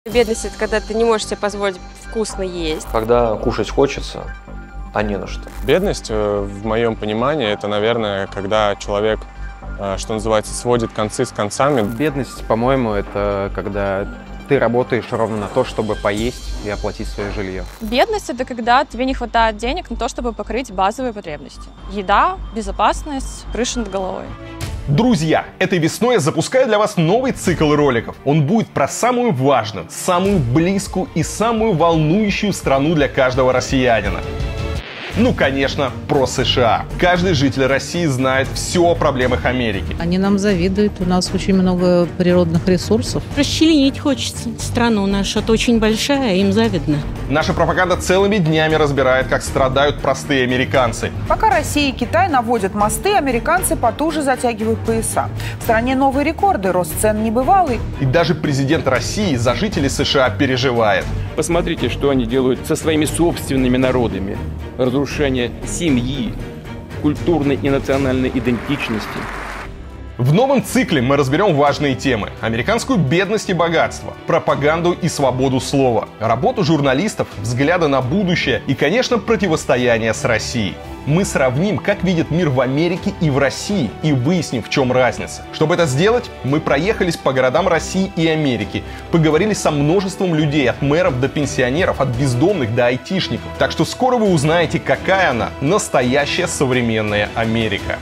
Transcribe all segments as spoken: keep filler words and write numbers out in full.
Бедность – это когда ты не можешь себе позволить вкусно есть. Когда кушать хочется, а не на что. Бедность, в моем понимании, это, наверное, когда человек, что называется, сводит концы с концами. Бедность, по-моему, это когда ты работаешь ровно на то, чтобы поесть и оплатить свое жилье. Бедность – это когда тебе не хватает денег на то, чтобы покрыть базовые потребности. Еда, безопасность, крыша над головой. Друзья, этой весной я запускаю для вас новый цикл роликов. Он будет про самую важную, самую близкую и самую волнующую страну для каждого россиянина. Ну, конечно, про США. Каждый житель России знает все о проблемах Америки. Они нам завидуют, у нас очень много природных ресурсов. Расчленить хочется. Страна наша очень большая, им завидно. Наша пропаганда целыми днями разбирает, как страдают простые американцы. Пока Россия и Китай наводят мосты, американцы потуже затягивают пояса. В стране новые рекорды, рост цен небывалый. И даже президент России за жителей США переживает. Посмотрите, что они делают со своими собственными народами. Разрушение семьи, культурной и национальной идентичности. В новом цикле мы разберем важные темы: американскую бедность и богатство, пропаганду и свободу слова, работу журналистов, взгляды на будущее и, конечно, противостояние с Россией. Мы сравним, как видит мир в Америке и в России, и выясним, в чем разница. Чтобы это сделать, мы проехались по городам России и Америки, поговорили со множеством людей, от мэров до пенсионеров, от бездомных до айтишников. Так что скоро вы узнаете, какая она, настоящая современная Америка.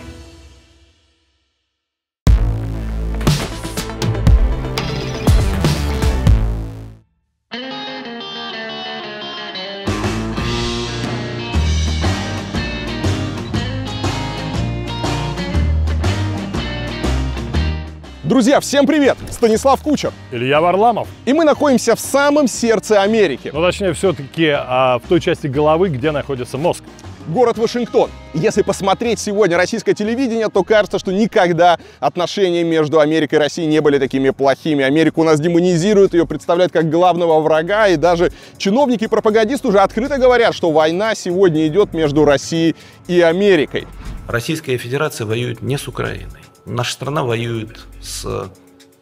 Друзья, всем привет! Станислав Кучер. Илья Варламов. И мы находимся в самом сердце Америки. Ну, точнее, все-таки а, в той части головы, где находится мозг. Город Вашингтон. Если посмотреть сегодня российское телевидение, то кажется, что никогда отношения между Америкой и Россией не были такими плохими. Америку у нас демонизируют, ее представляют как главного врага, и даже чиновники и пропагандисты уже открыто говорят, что война сегодня идет между Россией и Америкой. Российская Федерация воюет не с Украиной. Наша страна воюет с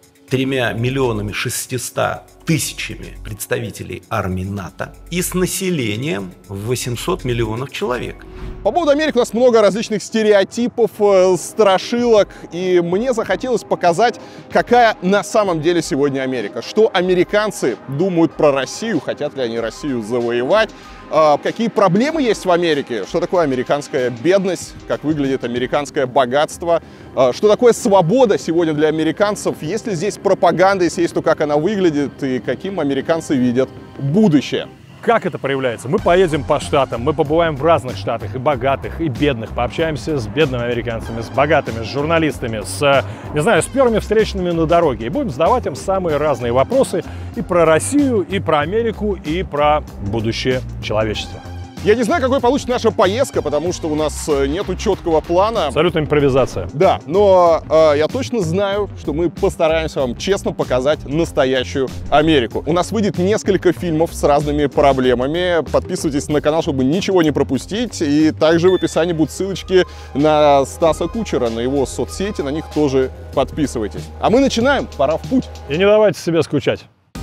тремя миллионами шестьюстами тысячами представителей армии НАТО и с населением в восемьсот миллионов человек. По поводу Америки у нас много различных стереотипов, страшилок, и мне захотелось показать, какая на самом деле сегодня Америка. Что американцы думают про Россию, хотят ли они Россию завоевать, какие проблемы есть в Америке, что такое американская бедность, как выглядит американское богатство, что такое свобода сегодня для американцев, есть ли здесь пропаганда, если есть, то как она выглядит и каким американцы видят будущее. Как это проявляется? Мы поедем по штатам, мы побываем в разных штатах, и богатых, и бедных, пообщаемся с бедными американцами, с богатыми, с журналистами, с, не знаю, с первыми встречными на дороге. И будем задавать им самые разные вопросы и про Россию, и про Америку, и про будущее человечества. Я не знаю, какой получится наша поездка, потому что у нас нету четкого плана. Абсолютно импровизация. Да, но э, я точно знаю, что мы постараемся вам честно показать настоящую Америку. У нас выйдет несколько фильмов с разными проблемами. Подписывайтесь на канал, чтобы ничего не пропустить. И также в описании будут ссылочки на Стаса Кучера, на его соцсети. На них тоже подписывайтесь. А мы начинаем. Пора в путь. И не давайте себе скучать.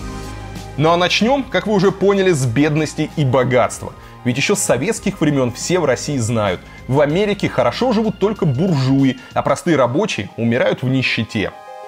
Ну а начнем, как вы уже поняли, с бедности и богатства. Ведь еще с советских времен все в России знают, в Америке хорошо живут только буржуи, а простые рабочие умирают в нищете.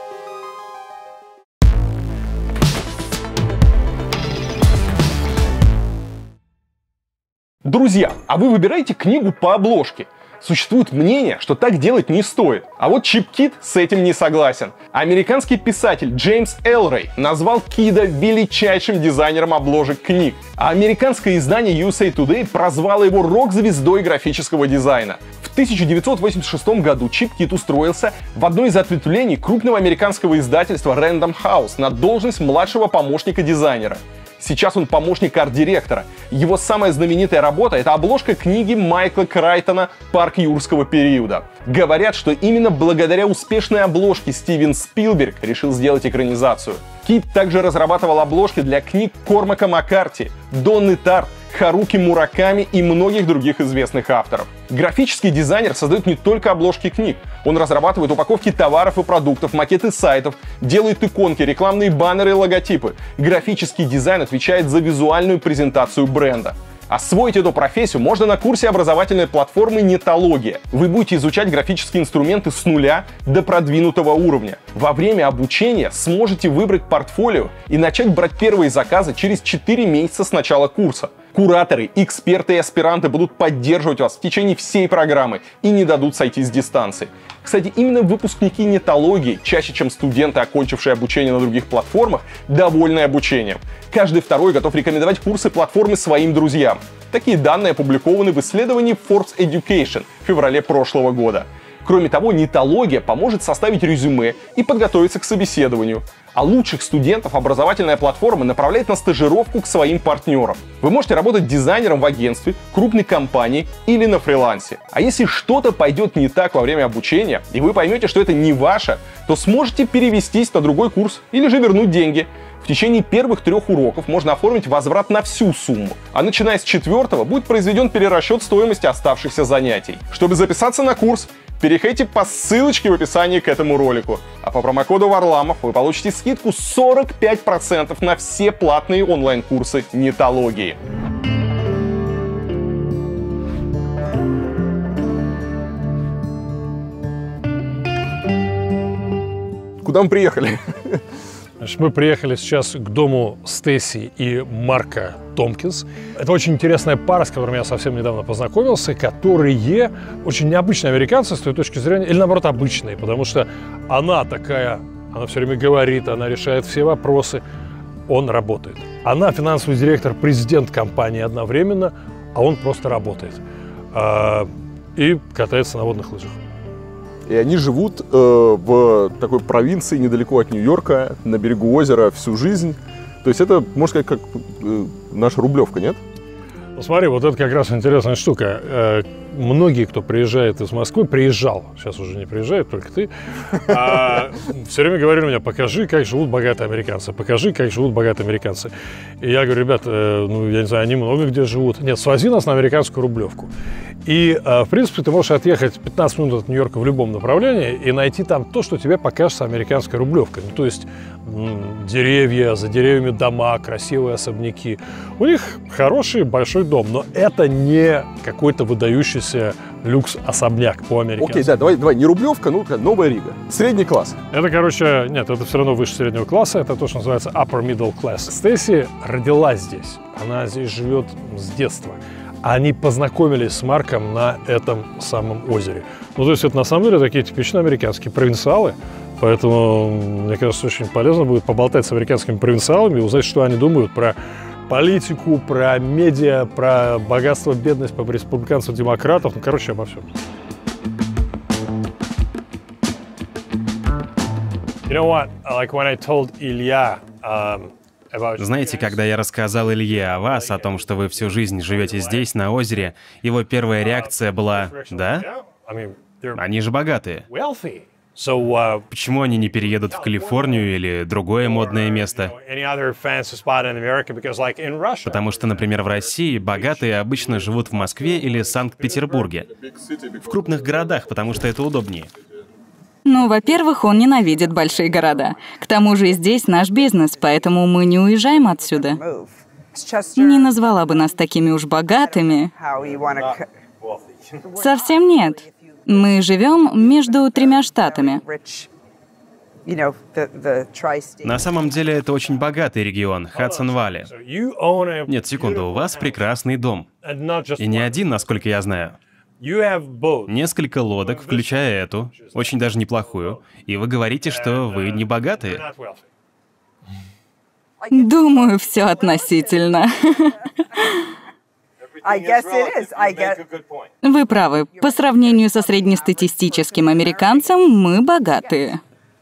Друзья, а вы выбираете книгу по обложке? Существует мнение, что так делать не стоит. А вот Чип Кид с этим не согласен. Американский писатель Джеймс Элрей назвал Кида величайшим дизайнером обложек книг. А американское издание ю эс эй Today прозвало его рок-звездой графического дизайна. В тысяча девятьсот восемьдесят шестом году Чип Кид устроился в одно из ответвлений крупного американского издательства Random House на должность младшего помощника дизайнера. Сейчас он помощник арт-директора. Его самая знаменитая работа — это обложка книги Майкла Крайтона «Парк юрского периода». Говорят, что именно благодаря успешной обложке Стивен Спилберг решил сделать экранизацию. Кид также разрабатывал обложки для книг Кормака Маккарти, Донны Тарт Харуки Мураками и многих других известных авторов. Графический дизайнер создает не только обложки книг. Он разрабатывает упаковки товаров и продуктов, макеты сайтов, делает иконки, рекламные баннеры и логотипы. Графический дизайн отвечает за визуальную презентацию бренда. Освоить эту профессию можно на курсе образовательной платформы «Нетология». Вы будете изучать графические инструменты с нуля до продвинутого уровня. Во время обучения сможете выбрать портфолио и начать брать первые заказы через четыре месяца с начала курса. Кураторы, эксперты и аспиранты будут поддерживать вас в течение всей программы и не дадут сойти с дистанции. Кстати, именно выпускники нетологии, чаще чем студенты, окончившие обучение на других платформах, довольны обучением. Каждый второй готов рекомендовать курсы платформы своим друзьям. Такие данные опубликованы в исследовании Forbes Education в феврале прошлого года. Кроме того, нетология поможет составить резюме и подготовиться к собеседованию. А лучших студентов образовательная платформа направляет на стажировку к своим партнерам. Вы можете работать дизайнером в агентстве, крупной компании или на фрилансе. А если что-то пойдет не так во время обучения, и вы поймете, что это не ваше, то сможете перевестись на другой курс или же вернуть деньги. В течение первых трех уроков можно оформить возврат на всю сумму, а начиная с четвертого будет произведен перерасчет стоимости оставшихся занятий. Чтобы записаться на курс, переходите по ссылочке в описании к этому ролику. А по промокоду Варламов вы получите скидку сорок пять процентов на все платные онлайн-курсы нетологии. Куда мы приехали? Значит, мы приехали сейчас к дому Стейси и Марка Томпкинс. Это очень интересная пара, с которыми я совсем недавно познакомился, которые очень необычные американцы с той точки зрения, или наоборот обычные, потому что она такая, она все время говорит, она решает все вопросы, он работает. Она финансовый директор, президент компании одновременно, а он просто работает. И катается на водных лыжах. И они живут э, в такой провинции недалеко от Нью-Йорка, на берегу озера всю жизнь. То есть это, можно сказать, как э, наша Рублевка, нет? Ну, смотри, вот это как раз интересная штука. Э, многие, кто приезжает из Москвы, приезжал, сейчас уже не приезжает, только ты, а, все время говорили мне: покажи, как живут богатые американцы, покажи, как живут богатые американцы. И я говорю: ребят, э, ну, я не знаю, они много где живут. Нет, свози нас на американскую Рублевку. И, в принципе, ты можешь отъехать пятнадцать минут от Нью-Йорка в любом направлении и найти там то, что тебе покажется американской Рублевкой. Ну, то есть деревья, за деревьями дома, красивые особняки. У них хороший большой дом, но это не какой-то выдающийся люкс-особняк по-американски. Окей, да, давай, давай, не Рублевка, ну, Новая Рига. Средний класс. Это, короче, нет, это все равно выше среднего класса, это то, что называется upper middle class. Стейси родилась здесь, она здесь живет с детства. Они познакомились с Марком на этом самом озере. Ну, то есть это на самом деле такие типичные американские провинциалы. Поэтому, мне кажется, очень полезно будет поболтать с американскими провинциалами и узнать, что они думают про политику, про медиа, про богатство, бедность, про республиканцев, демократов. Ну, короче, обо всем. You know what? Like when I told Илья, um, Знаете, когда я рассказал Илье о вас, о том, что вы всю жизнь живете здесь, на озере, его первая реакция была: «Да? Они же богатые. Почему они не переедут в Калифорнию или другое модное место?» Потому что, например, в России богатые обычно живут в Москве или Санкт-Петербурге. В крупных городах, потому что это удобнее. Ну, во-первых, он ненавидит большие города. К тому же здесь наш бизнес, поэтому мы не уезжаем отсюда. Не назвала бы нас такими уж богатыми. Совсем нет. Мы живем между тремя штатами. На самом деле это очень богатый регион, Хадсон-Валли. Нет, секунду, у вас прекрасный дом. И не один, насколько я знаю. Несколько лодок, включая эту, очень даже неплохую, и вы говорите, что вы не богатые. Думаю, все относительно. Вы правы. По сравнению со среднестатистическим американцем, мы богатые.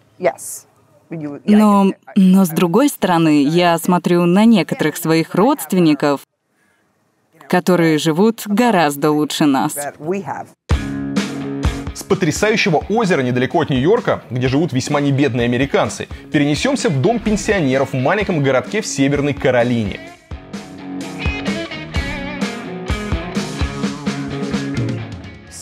Но, но с другой стороны, я смотрю на некоторых своих родственников, которые живут гораздо лучше нас. С потрясающего озера недалеко от Нью-Йорка, где живут весьма небедные американцы, перенесемся в дом пенсионеров в маленьком городке в Северной Каролине.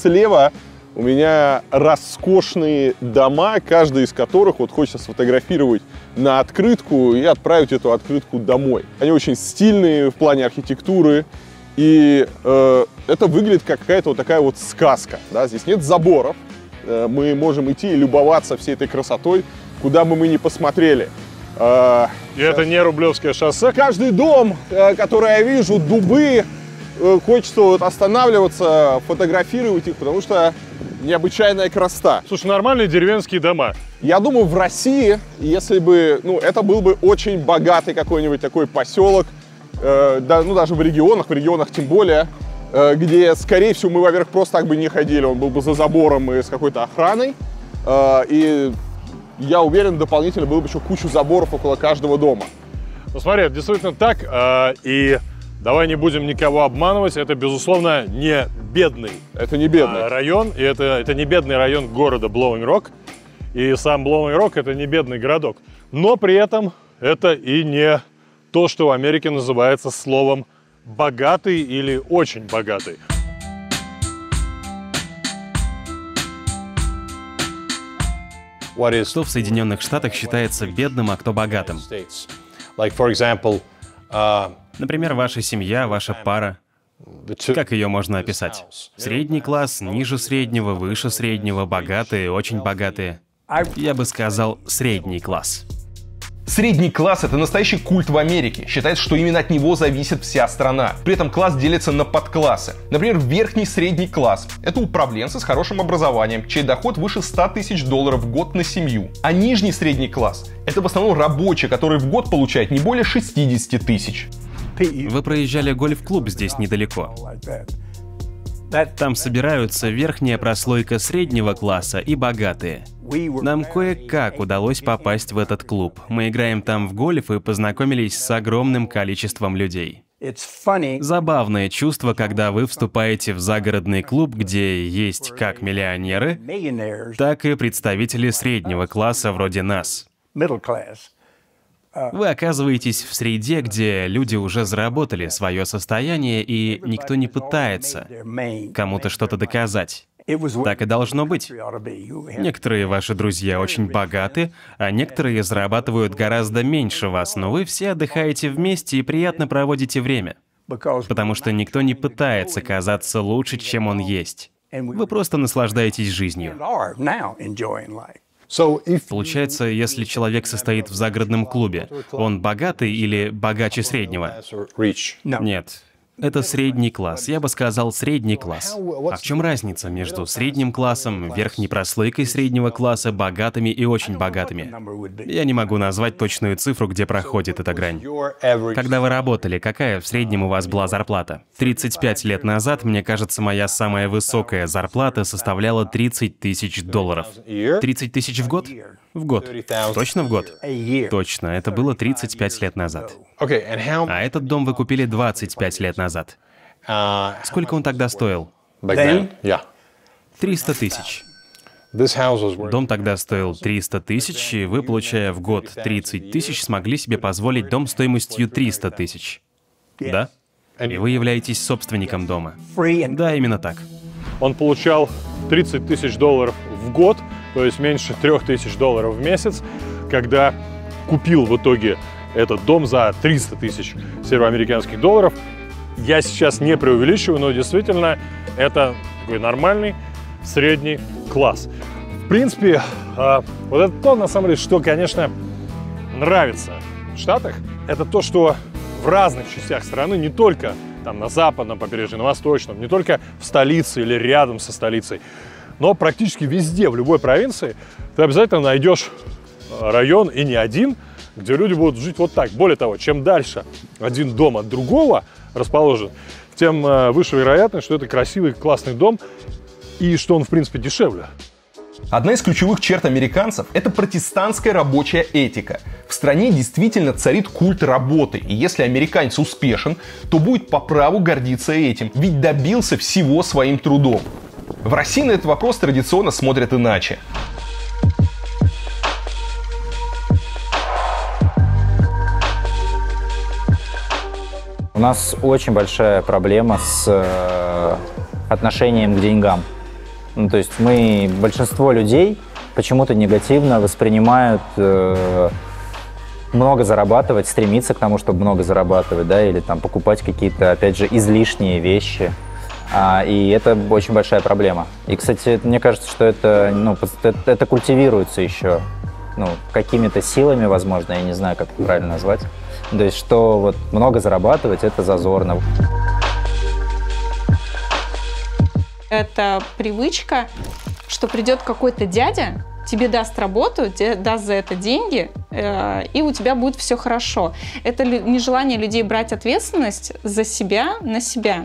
слева у меня роскошные дома, каждый из которых вот хочется сфотографировать на открытку и отправить эту открытку домой. Они очень стильные в плане архитектуры, и э, это выглядит как какая-то вот такая вот сказка. Да? Здесь нет заборов, э, мы можем идти и любоваться всей этой красотой, куда бы мы ни посмотрели. Э, и сейчас... это не Рублевское шоссе? Каждый дом, э, который я вижу, дубы, э, хочется вот останавливаться, фотографировать их, потому что необычайная красота. Слушай, нормальные деревенские дома. Я думаю, в России, если бы, ну, это был бы очень богатый какой-нибудь такой поселок, э, да, ну, даже в регионах, в регионах тем более, э, где, скорее всего, мы, во-первых, просто так бы не ходили, он был бы за забором и с какой-то охраной, э, и я уверен, дополнительно было бы еще кучу заборов около каждого дома. Ну, смотри, это действительно так, э, и давай не будем никого обманывать, это, безусловно, не бедный, это не бедный. район, и это, это не бедный район города Блоуинг-Рок, и сам Блоуинг-Рок это не бедный городок. Но при этом это и не то, что в Америке называется словом «богатый» или «очень богатый». Кто в Соединенных Штатах считается бедным, а кто богатым? Например, ваша семья, ваша пара. Как ее можно описать? Средний класс, ниже среднего, выше среднего, богатые, очень богатые. Я бы сказал, средний класс. Средний класс — это настоящий культ в Америке. Считается, что именно от него зависит вся страна. При этом класс делится на подклассы. Например, верхний средний класс — это управленцы с хорошим образованием, чей доход выше ста тысяч долларов в год на семью. А нижний средний класс — это в основном рабочий, который в год получает не более шестидесяти тысяч. Вы проезжали гольф-клуб здесь недалеко. Там собираются верхняя прослойка среднего класса и богатые. Нам кое-как удалось попасть в этот клуб. Мы играем там в гольф и познакомились с огромным количеством людей. Забавное чувство, когда вы вступаете в загородный клуб, где есть как миллионеры, так и представители среднего класса вроде нас. Вы оказываетесь в среде, где люди уже заработали свое состояние, и никто не пытается кому-то что-то доказать. Так и должно быть. Некоторые ваши друзья очень богаты, а некоторые зарабатывают гораздо меньше вас, но вы все отдыхаете вместе и приятно проводите время. Потому что никто не пытается казаться лучше, чем он есть. Вы просто наслаждаетесь жизнью. Получается, если человек состоит в загородном клубе, он богатый или богаче среднего? Нет. Это средний класс. Я бы сказал, средний класс. А в чем разница между средним классом, верхней прослойкой среднего класса, богатыми и очень богатыми? Я не могу назвать точную цифру, где проходит эта грань. Когда вы работали, какая в среднем у вас была зарплата? тридцать пять лет назад, мне кажется, моя самая высокая зарплата составляла тридцать тысяч долларов. тридцать тысяч в год? В год. Точно в год? Точно, это было тридцать пять лет назад. А этот дом вы купили двадцать пять лет назад. Сколько он тогда стоил? триста тысяч. Дом тогда стоил триста тысяч, и вы, получая в год тридцать тысяч, смогли себе позволить дом стоимостью триста тысяч. Да? И вы являетесь собственником дома. Да, именно так. Он получал тридцать тысяч долларов в год, то есть меньше трех тысяч долларов в месяц, когда купил в итоге этот дом за триста тысяч североамериканских долларов. Я сейчас не преувеличиваю, но действительно это такой нормальный средний класс. В принципе, вот это то, на самом деле, что, конечно, нравится в Штатах, это то, что в разных частях страны, не только там на западном побережье, на восточном, не только в столице или рядом со столицей, но практически везде, в любой провинции, ты обязательно найдешь район, и не один, где люди будут жить вот так. Более того, чем дальше один дом от другого расположен, тем выше вероятность, что это красивый, классный дом, и что он, в принципе, дешевле. Одна из ключевых черт американцев – это протестантская рабочая этика. В стране действительно царит культ работы, и если американец успешен, то будет по праву гордиться этим, ведь добился всего своим трудом. В России на этот вопрос традиционно смотрят иначе. У нас очень большая проблема с э, отношением к деньгам. Ну, то есть мы, большинство людей почему-то негативно воспринимают э, много зарабатывать, стремиться к тому, чтобы много зарабатывать, да, или там покупать какие-то, опять же, излишние вещи. А, и это очень большая проблема. И, кстати, мне кажется, что это, ну, это, это культивируется еще, ну, какими-то силами, возможно, я не знаю, как это правильно назвать. То есть, что вот много зарабатывать — это зазорно. Это привычка, что придет какой-то дядя, тебе даст работу, тебе даст за это деньги, э, и у тебя будет все хорошо. Это нежелание людей брать ответственность за себя на себя.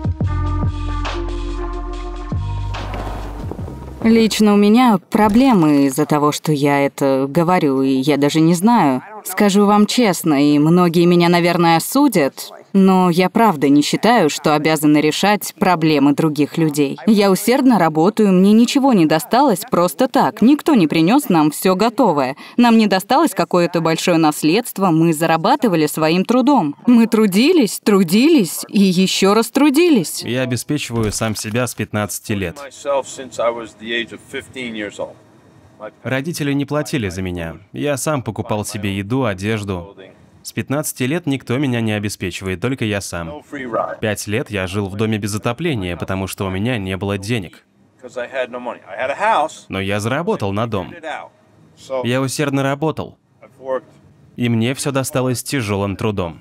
Лично у меня проблемы из-за того, что я это говорю, и я даже не знаю. Скажу вам честно, и многие меня, наверное, осудят, но я правда не считаю, что обязана решать проблемы других людей. Я усердно работаю, мне ничего не досталось просто так. Никто не принес нам все готовое. Нам не досталось какое-то большое наследство, мы зарабатывали своим трудом. Мы трудились, трудились и еще раз трудились. Я обеспечиваю сам себя с пятнадцати лет. Родители не платили за меня. Я сам покупал себе еду, одежду. С пятнадцати лет никто меня не обеспечивает, только я сам. Пять лет я жил в доме без отопления, потому что у меня не было денег. Но я заработал на дом. Я усердно работал. И мне все досталось тяжелым трудом.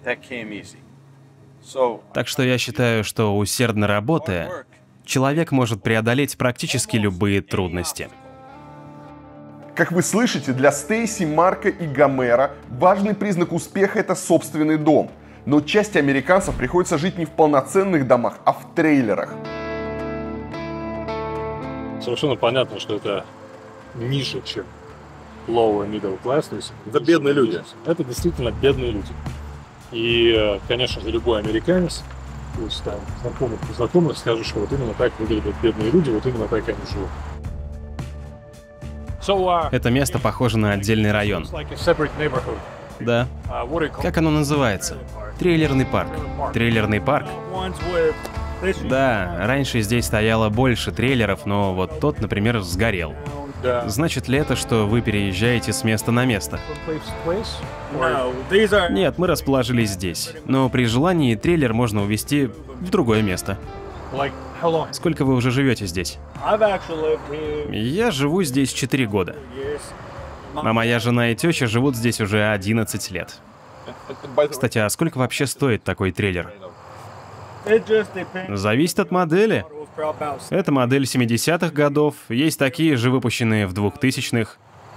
Так что я считаю, что усердно работая, человек может преодолеть практически любые трудности. Как вы слышите, для Стейси, Марка и Гомера важный признак успеха — это собственный дом. Но части американцев приходится жить не в полноценных домах, а в трейлерах. Совершенно понятно, что это ниже, чем lower middle class. То есть это бедные люди. Это действительно бедные люди. И, конечно же, любой американец, пусть там знакомых, знакомых, скажет, что вот именно так выглядят бедные люди, вот именно так они живут. Это место похоже на отдельный район. Да. Как оно называется? Трейлерный парк. Трейлерный парк? Да, раньше здесь стояло больше трейлеров, но вот тот, например, сгорел. Значит ли это, что вы переезжаете с места на место? Нет, мы расположились здесь. Но при желании трейлер можно увезти в другое место. Сколько вы уже живете здесь? Я живу здесь четыре года. А моя жена и теща живут здесь уже одиннадцать лет. Кстати, а сколько вообще стоит такой трейлер? Зависит от модели. Это модель семидесятых годов, есть такие же выпущенные в двухтысячных.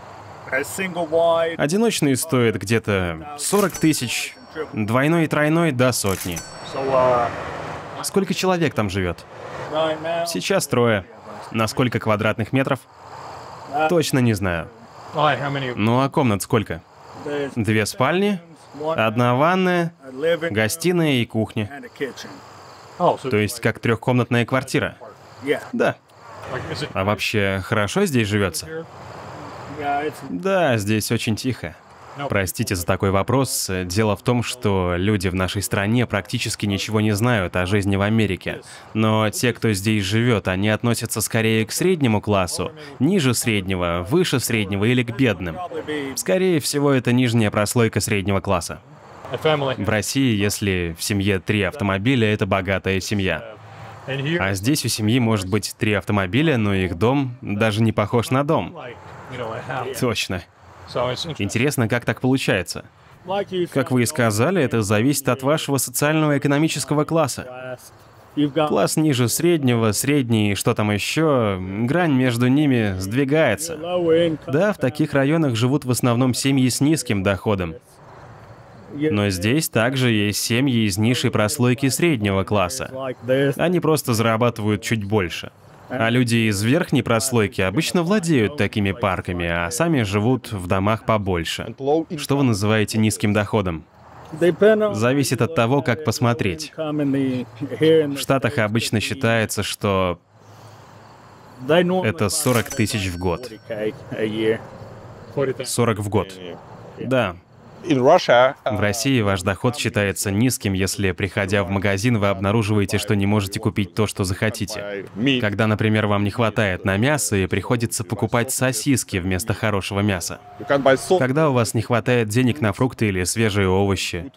Одиночный стоит где-то сорок тысяч, двойной и тройной до сотни. Сколько человек там живет? Сейчас трое. На сколько квадратных метров? Точно не знаю. Ну а комнат сколько? Две спальни, одна ванная, гостиная и кухня. То есть как трехкомнатная квартира? Да. А вообще хорошо здесь живется? Да, здесь очень тихо. Простите за такой вопрос. Дело в том, что люди в нашей стране практически ничего не знают о жизни в Америке. Но те, кто здесь живет, они относятся скорее к среднему классу, ниже среднего, выше среднего или к бедным. Скорее всего, это нижняя прослойка среднего класса. В России, если в семье три автомобиля, это богатая семья. А здесь у семьи может быть три автомобиля, но их дом даже не похож на дом. Точно. Интересно, как так получается. Как вы и сказали, это зависит от вашего социального и экономического класса. Класс ниже среднего, средний, что там еще, грань между ними сдвигается. Да, в таких районах живут в основном семьи с низким доходом. Но здесь также есть семьи из низшей прослойки среднего класса. Они просто зарабатывают чуть больше. А люди из верхней прослойки обычно владеют такими парками, а сами живут в домах побольше. Что вы называете низким доходом? Зависит от того, как посмотреть. В Штатах обычно считается, что это сорок тысяч в год. сорок в год. Да. В России ваш доход считается низким, если, приходя в магазин, вы обнаруживаете, что не можете купить то, что захотите. Когда, например, вам не хватает на мясо и приходится покупать сосиски вместо хорошего мяса. Когда у вас не хватает денег на фрукты или свежие овощи.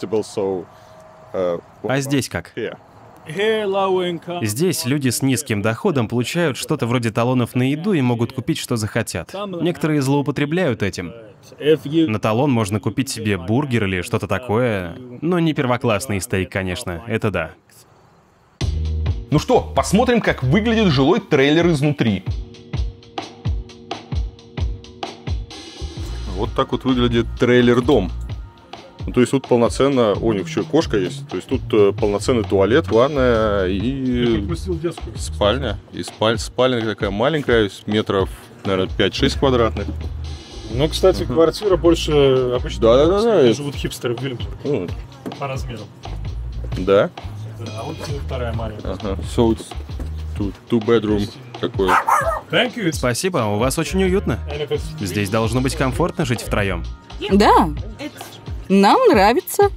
А здесь как? Здесь люди с низким доходом получают что-то вроде талонов на еду и могут купить, что захотят. Некоторые злоупотребляют этим. На талон можно купить себе бургер или что-то такое, но не первоклассный стейк, конечно, это да. Ну что, посмотрим, как выглядит жилой трейлер изнутри. Вот так вот выглядит трейлер-дом. Ну, то есть тут полноценно, о, у них еще и кошка есть, то есть тут э, полноценный туалет, ванная и спальня. И спаль... спальня такая маленькая, метров, наверное, пять-шесть квадратных. Ну, кстати, квартира больше обычно. Да, да, да, да. Живут хипстеры в Вильямсбурге. Ну, по размеру. Да. Да, а вот вторая маленькая. Ага. So it's two, two bedroom такой. Спасибо, у вас очень уютно. Здесь должно быть комфортно жить втроем. Да. Нам нравится.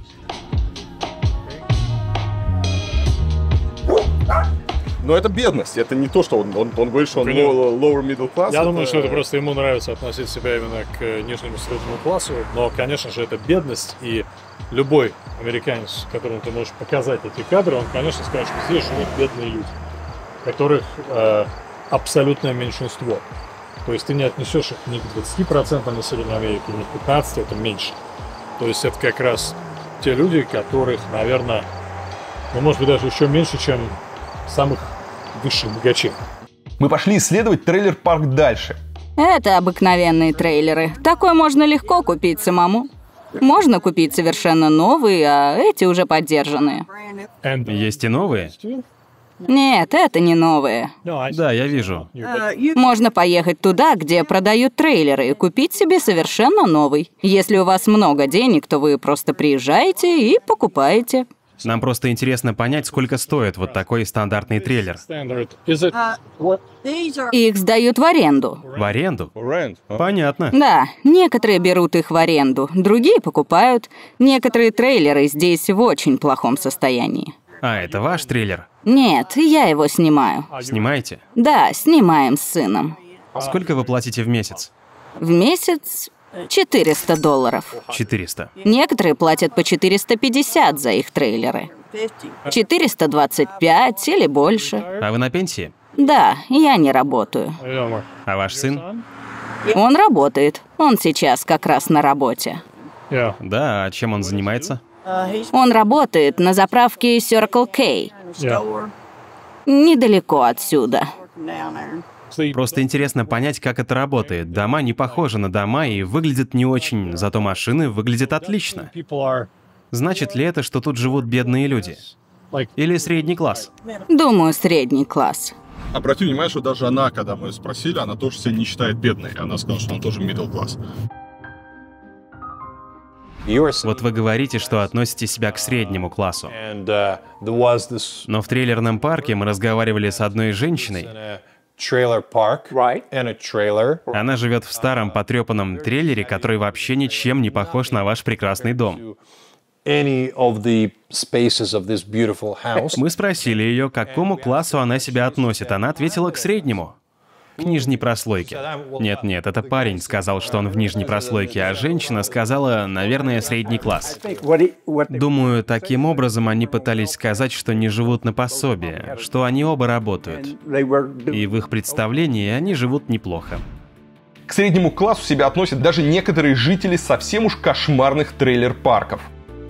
Но это бедность, это не то, что он, он, он говорит, что он low, lower middle class. Я это... думаю, что это просто ему нравится относить себя именно к нижнему среднему классу, но, конечно же, это бедность, и любой американец, которому ты можешь показать эти кадры, он, конечно, скажет, что здесь живут бедные люди, которых э, абсолютное меньшинство. То есть ты не отнесешь их ни к двадцати процентам населения Америки, ни к пятнадцати процентам, это меньше. То есть это как раз те люди, которых, наверное, ну, может быть, даже еще меньше, чем самых высших богачей. Мы пошли исследовать трейлер-парк дальше. Это обыкновенные трейлеры. Такой можно легко купить самому. Можно купить совершенно новые, а эти уже поддержанные. Есть и новые? Нет, это не новые. Да, я вижу. Можно поехать туда, где продают трейлеры, и купить себе совершенно новый. Если у вас много денег, то вы просто приезжаете и покупаете. Нам просто интересно понять, сколько стоит вот такой стандартный трейлер. Их сдают в аренду. В аренду? Понятно. Да, некоторые берут их в аренду, другие покупают. Некоторые трейлеры здесь в очень плохом состоянии. А, это ваш трейлер? Нет, я его снимаю. Снимаете? Да, снимаем с сыном. Сколько вы платите в месяц? В месяц четыреста долларов. четыреста. Некоторые платят по четыреста пятьдесят за их трейлеры. четыреста двадцать пять или больше. А вы на пенсии? Да, я не работаю. А ваш сын? Он работает. Он сейчас как раз на работе. Да, а чем он занимается? Он работает на заправке Circle K. Недалеко отсюда. Просто интересно понять, как это работает. Дома не похожи на дома и выглядят не очень, зато машины выглядят отлично. Значит ли это, что тут живут бедные люди? Или средний класс? Думаю, средний класс. Обрати внимание, что даже она, когда мы спросили, она тоже себя не считает бедной. Она сказала, что она тоже middle class. Вот вы говорите, что относите себя к среднему классу. Но в трейлерном парке мы разговаривали с одной женщиной. Она живет в старом потрепанном трейлере, который вообще ничем не похож на ваш прекрасный дом. Мы спросили ее, к какому классу она себя относит. Она ответила: к среднему. К нижней прослойке. Нет-нет, это парень сказал, что он в нижней прослойке, а женщина сказала, наверное, средний класс. Думаю, таким образом они пытались сказать, что не живут на пособие, что они оба работают. И в их представлении они живут неплохо. К среднему классу себя относят даже некоторые жители совсем уж кошмарных трейлер-парков.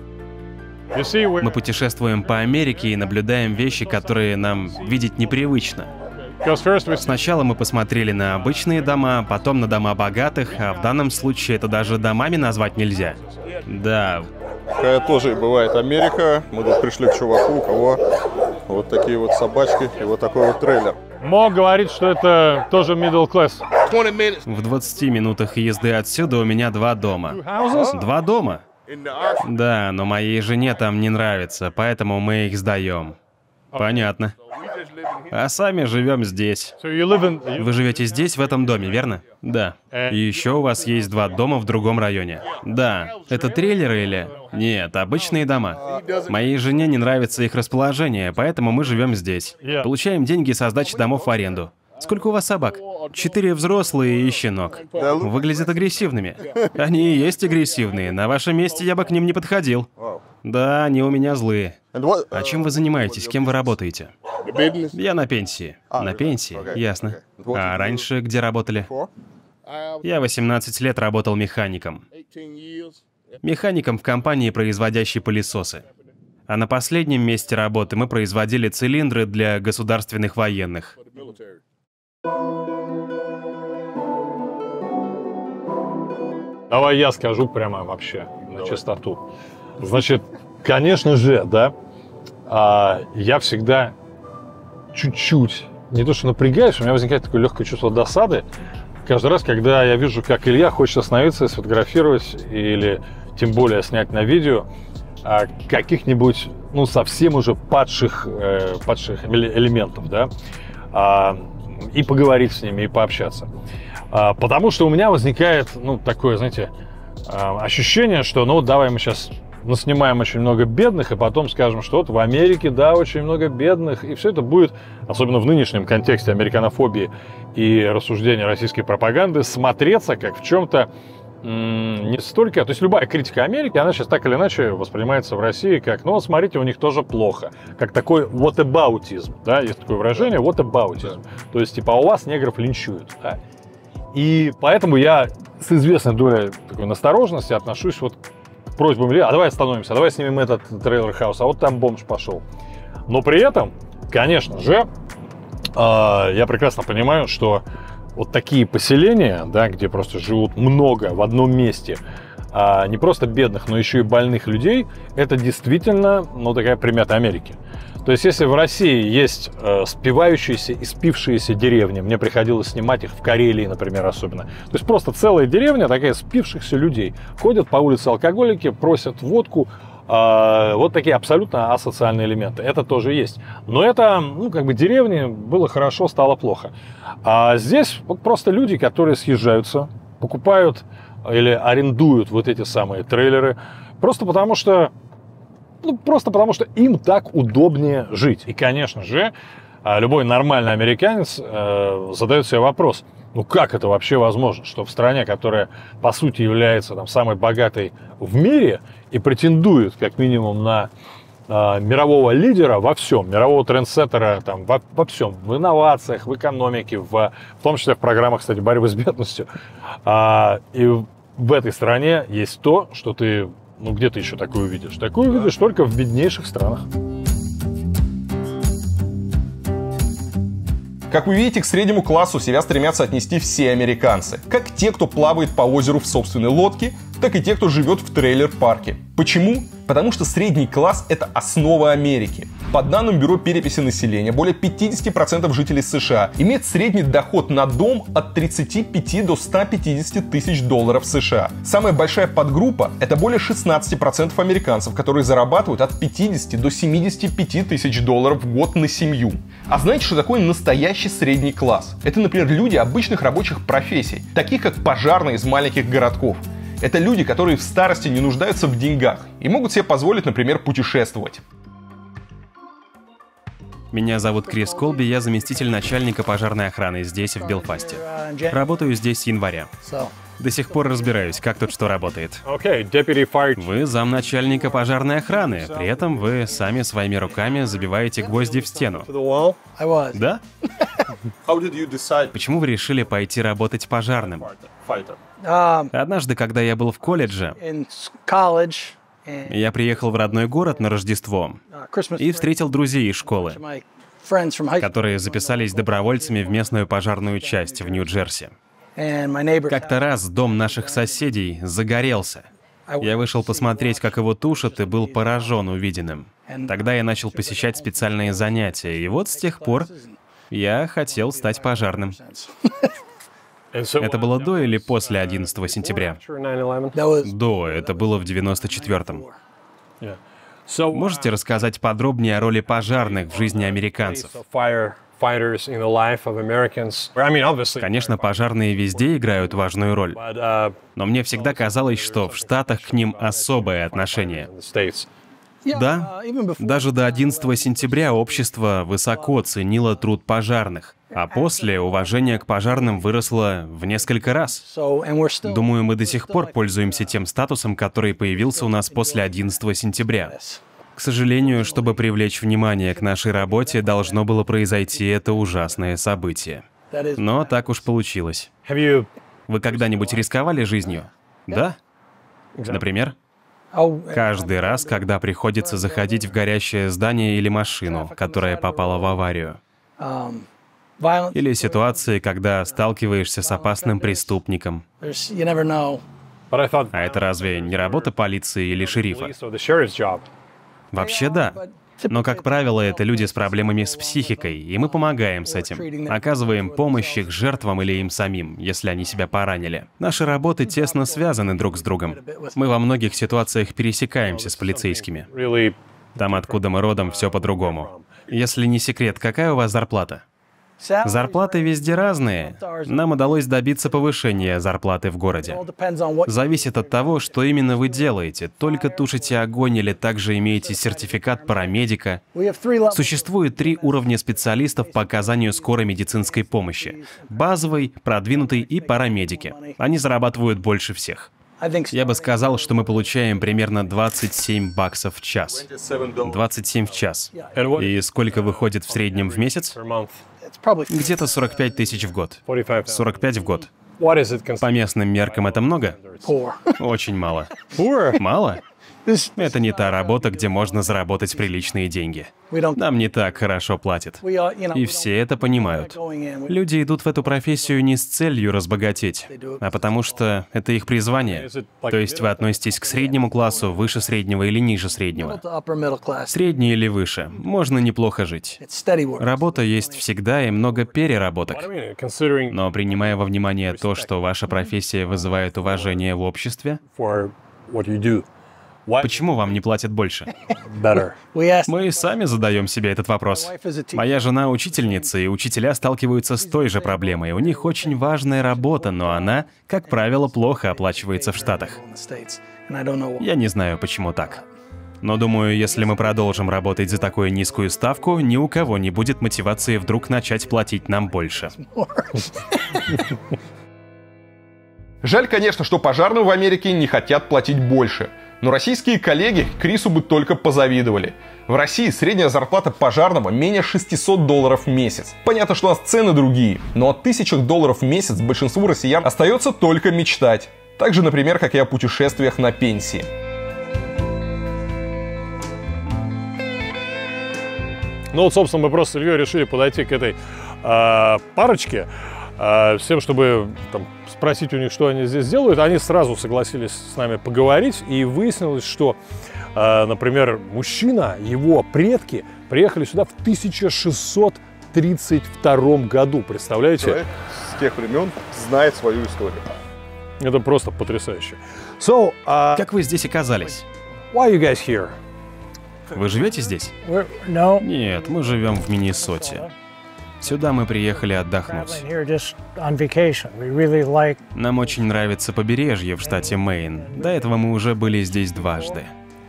Мы путешествуем по Америке и наблюдаем вещи, которые нам видеть непривычно. Сначала мы посмотрели на обычные дома, потом на дома богатых, а в данном случае это даже домами назвать нельзя. Да. Такая тоже бывает Америка. Мы тут пришли к чуваку, у кого вот такие вот собачки и вот такой вот трейлер. Мо говорит, что это тоже middle class. В двадцати минутах езды отсюда у меня два дома. Два дома? Да, но моей жене там не нравится, поэтому мы их сдаем. Понятно. А сами живем здесь. Вы живете здесь, в этом доме, верно? Да. И еще у вас есть два дома в другом районе. Да. Это трейлеры или... Нет, обычные дома. Моей жене не нравится их расположение, поэтому мы живем здесь. Получаем деньги со сдачи домов в аренду. Сколько у вас собак? Четыре взрослые и щенок. Выглядят агрессивными. Они и есть агрессивные. На вашем месте я бы к ним не подходил. Да, они у меня злые. А чем вы занимаетесь? Кем вы работаете? Я на пенсии. На пенсии? Ясно. А раньше где работали? Я восемнадцать лет работал механиком. Механиком в компании, производящей пылесосы. А на последнем месте работы мы производили цилиндры для государственных военных. Давай я скажу прямо вообще на чистоту. Значит, конечно же, да, а, я всегда чуть-чуть, не то что напрягаюсь, у меня возникает такое легкое чувство досады каждый раз, когда я вижу, как Илья хочет остановиться и сфотографировать, или тем более снять на видео а, каких-нибудь, ну, совсем уже падших, э, падших элементов, да, а, и поговорить с ними, и пообщаться. А, потому что у меня возникает, ну, такое, знаете, а, ощущение, что, ну, давай мы сейчас наснимаем очень много бедных, и потом скажем, что вот в Америке, да, очень много бедных, и все это будет, особенно в нынешнем контексте американофобии и рассуждения российской пропаганды, смотреться как в чем-то не столько... То есть любая критика Америки, она сейчас так или иначе воспринимается в России как, ну, вот смотрите, у них тоже плохо. Как такой whataboutism, да, есть такое выражение, whataboutism. То есть, типа, а у вас негров линчуют, да. И поэтому я с известной долей такой настороженности отношусь вот к просьбам Ильи, а давай остановимся, давай снимем этот трейлер-хаус, а вот там бомж пошел. Но при этом, конечно же, я прекрасно понимаю, что вот такие поселения, да, где просто живут много в одном месте, а не просто бедных, но еще и больных людей, это действительно, ну, такая примета Америки. То есть, если в России есть э, спивающиеся и спившиеся деревни, мне приходилось снимать их в Карелии, например, особенно. То есть, просто целая деревня такая спившихся людей. Ходят по улице алкоголики, просят водку. Э, вот такие абсолютно асоциальные элементы. Это тоже есть. Но это, ну, как бы деревни, было хорошо, стало плохо. А здесь вот просто люди, которые съезжаются, покупают или арендуют вот эти самые трейлеры, просто потому что Ну, просто потому, что им так удобнее жить. И, конечно же, любой нормальный американец э, задает себе вопрос, ну как это вообще возможно, что в стране, которая, по сути, является там, самой богатой в мире и претендует, как минимум, на э, мирового лидера во всем, мирового трендсеттера там, во, во всем, в инновациях, в экономике, в, в том числе в программах, кстати, борьбы с бедностью. А, и в этой стране есть то, что ты... Ну, где ты еще такое увидишь? Такое увидишь только в беднейших странах. Как вы видите, к среднему классу себя стремятся отнести все американцы. Как те, кто плавает по озеру в собственной лодке, так и те, кто живет в трейлер-парке. Почему? Потому что средний класс — это основа Америки. По данным Бюро переписи населения, более пятьдесят процентов жителей США имеют средний доход на дом от тридцати пяти до ста пятидесяти тысяч долларов США. Самая большая подгруппа — это более шестнадцати процентов американцев, которые зарабатывают от пятидесяти до семидесяти пяти тысяч долларов в год на семью. А знаете, что такое настоящий средний класс? Это, например, люди обычных рабочих профессий, таких как пожарные из маленьких городков. Это люди, которые в старости не нуждаются в деньгах и могут себе позволить, например, путешествовать. Меня зовут Крис Колби, я заместитель начальника пожарной охраны здесь, в Белфасте. Работаю здесь с января. До сих пор разбираюсь, как тут что работает. Вы замначальника пожарной охраны, при этом вы сами своими руками забиваете гвозди в стену. Да? Почему вы решили пойти работать пожарным? Однажды, когда я был в колледже, я приехал в родной город на Рождество и встретил друзей из школы, которые записались добровольцами в местную пожарную часть в Нью-Джерси. Как-то раз дом наших соседей загорелся. Я вышел посмотреть, как его тушат, и был поражен увиденным. Тогда я начал посещать специальные занятия, и вот с тех пор я хотел стать пожарным. Это было до или после одиннадцатого сентября? До, это было в девяносто четвёртом. Можете рассказать подробнее о роли пожарных в жизни американцев? Конечно, пожарные везде играют важную роль, но мне всегда казалось, что в Штатах к ним особое отношение. Да, даже до одиннадцатого сентября общество высоко ценило труд пожарных, а после уважение к пожарным выросло в несколько раз. Думаю, мы до сих пор пользуемся тем статусом, который появился у нас после одиннадцатого сентября. К сожалению, чтобы привлечь внимание к нашей работе, должно было произойти это ужасное событие. Но так уж получилось. Вы когда-нибудь рисковали жизнью? Да? Например? Каждый раз, когда приходится заходить в горящее здание или машину, которая попала в аварию. Или ситуации, когда сталкиваешься с опасным преступником. А это разве не работа полиции или шерифа? Вообще да. Но, как правило, это люди с проблемами с психикой, и мы помогаем с этим. Оказываем помощь их жертвам или им самим, если они себя поранили. Наши работы тесно связаны друг с другом. Мы во многих ситуациях пересекаемся с полицейскими. Там, откуда мы родом, все по-другому. Если не секрет, какая у вас зарплата? Зарплаты везде разные. Нам удалось добиться повышения зарплаты в городе. Зависит от того, что именно вы делаете. Только тушите огонь или также имеете сертификат парамедика. Существует три уровня специалистов по оказанию скорой медицинской помощи. Базовый, продвинутый и парамедики. Они зарабатывают больше всех. Я бы сказал, что мы получаем примерно двадцать семь баксов в час. двадцать семь в час. И сколько выходит в среднем в месяц? Где-то сорок пять тысяч в год. сорок пять в год. По местным меркам это много? Очень мало. Мало? Это не та работа, где можно заработать приличные деньги. Нам не так хорошо платят. И все это понимают. Люди идут в эту профессию не с целью разбогатеть, а потому что это их призвание. То есть вы относитесь к среднему классу, выше среднего или ниже среднего. Средний или выше. Можно неплохо жить. Работа есть всегда и много переработок. Но принимая во внимание то, что ваша профессия вызывает уважение в обществе, почему вам не платят больше? Мы сами задаем себе этот вопрос. Моя жена учительница, и учителя сталкиваются с той же проблемой. У них очень важная работа, но она, как правило, плохо оплачивается в Штатах. Я не знаю, почему так. Но думаю, если мы продолжим работать за такую низкую ставку, ни у кого не будет мотивации вдруг начать платить нам больше. Жаль, конечно, что пожарным в Америке не хотят платить больше. Но российские коллеги Крису бы только позавидовали. В России средняя зарплата пожарного менее шестисот долларов в месяц. Понятно, что у нас цены другие, но о тысячах долларов в месяц большинству россиян остается только мечтать. Так же, например, как и о путешествиях на пенсии. Ну вот, собственно, мы просто с Ильей решили подойти к этой э, парочке, э, с тем, чтобы там, спросить у них, что они здесь делают. Они сразу согласились с нами поговорить, и выяснилось, что, э, например, мужчина, его предки приехали сюда в тысяча шестьсот тридцать втором году, представляете? Человек с тех времен знает свою историю. Это просто потрясающе. So, uh, как вы здесь оказались? Why are you guys here? Вы живете здесь? No. Нет, мы живем в Миннесоте. Сюда мы приехали отдохнуть. Нам очень нравится побережье в штате Мэйн. До этого мы уже были здесь дважды.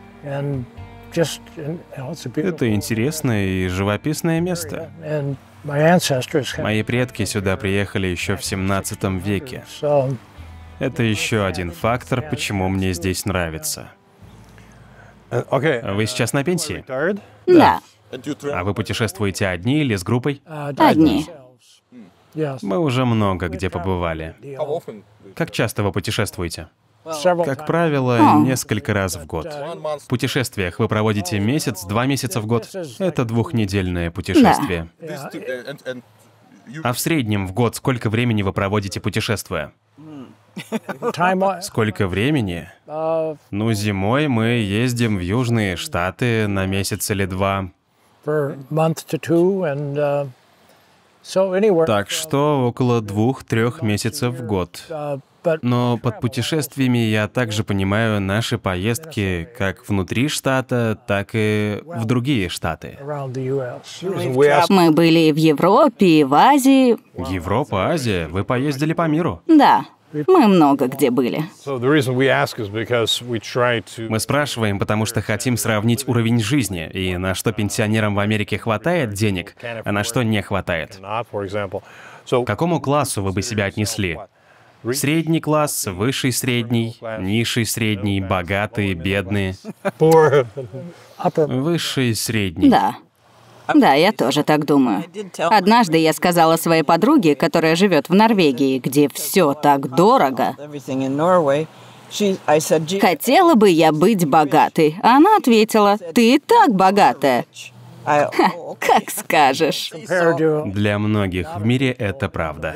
Это интересное и живописное место. Мои предки сюда приехали еще в семнадцатом веке. Это еще один фактор, почему мне здесь нравится. Вы сейчас на пенсии? Да. А вы путешествуете одни или с группой? Одни. Мы уже много где побывали. Как часто вы путешествуете? Как правило, несколько раз в год. В путешествиях вы проводите месяц, два месяца в год. Это двухнедельное путешествие. А в среднем в год сколько времени вы проводите путешествуя? Сколько времени? Ну, зимой мы ездим в Южные Штаты на месяц или два. Так что около двух-трех месяцев в год. Но под путешествиями я также понимаю наши поездки как внутри штата, так и в другие штаты. Мы были и в Европе, и в Азии. Европа, Азия, вы поездили по миру? Да, мы много где были. Мы спрашиваем, потому что хотим сравнить уровень жизни, и на что пенсионерам в Америке хватает денег, а на что не хватает. К какому классу вы бы себя отнесли? Средний класс, высший средний, низший средний, богатые, бедные. Высший средний. Да. Да, я тоже так думаю. Однажды я сказала своей подруге, которая живет в Норвегии, где все так дорого, хотела бы я быть богатой. А она ответила: ты и так богатая. Ха, как скажешь. Для многих в мире это правда.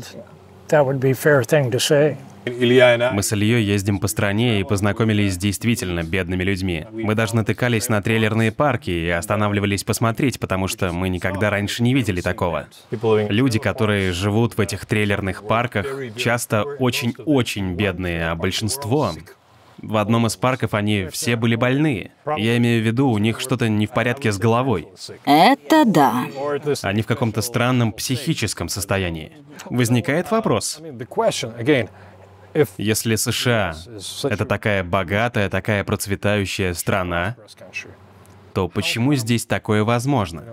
Мы с Ильей ездим по стране и познакомились с действительно бедными людьми. Мы даже натыкались на трейлерные парки и останавливались посмотреть, потому что мы никогда раньше не видели такого. Люди, которые живут в этих трейлерных парках, часто очень-очень бедные, а большинство... В одном из парков они все были больные. Я имею в виду, у них что-то не в порядке с головой. Это да. Они в каком-то странном психическом состоянии. Возникает вопрос. Если США — это такая богатая, такая процветающая страна, то почему здесь такое возможно?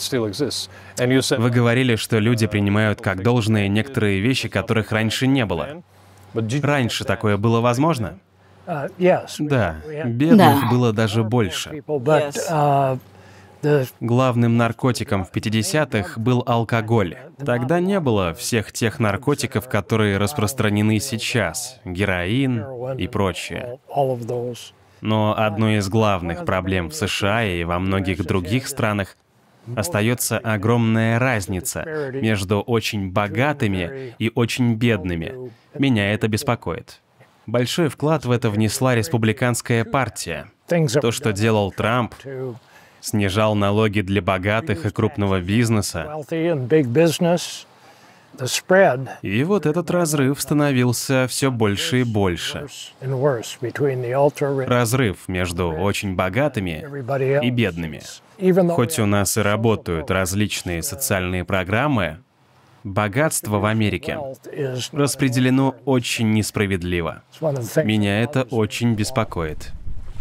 Вы говорили, что люди принимают как должное некоторые вещи, которых раньше не было. Раньше такое было возможно? Да, бедных Да. было даже больше. Главным наркотиком в пятидесятых был алкоголь. Тогда не было всех тех наркотиков, которые распространены сейчас, героин и прочее. Но одной из главных проблем в США и во многих других странах остается огромная разница между очень богатыми и очень бедными. Меня это беспокоит. Большой вклад в это внесла республиканская партия. То, что делал Трамп, снижал налоги для богатых и крупного бизнеса. И вот этот разрыв становился все больше и больше. Разрыв между очень богатыми и бедными. Хоть у нас и работают различные социальные программы, богатство в Америке распределено очень несправедливо. Меня это очень беспокоит.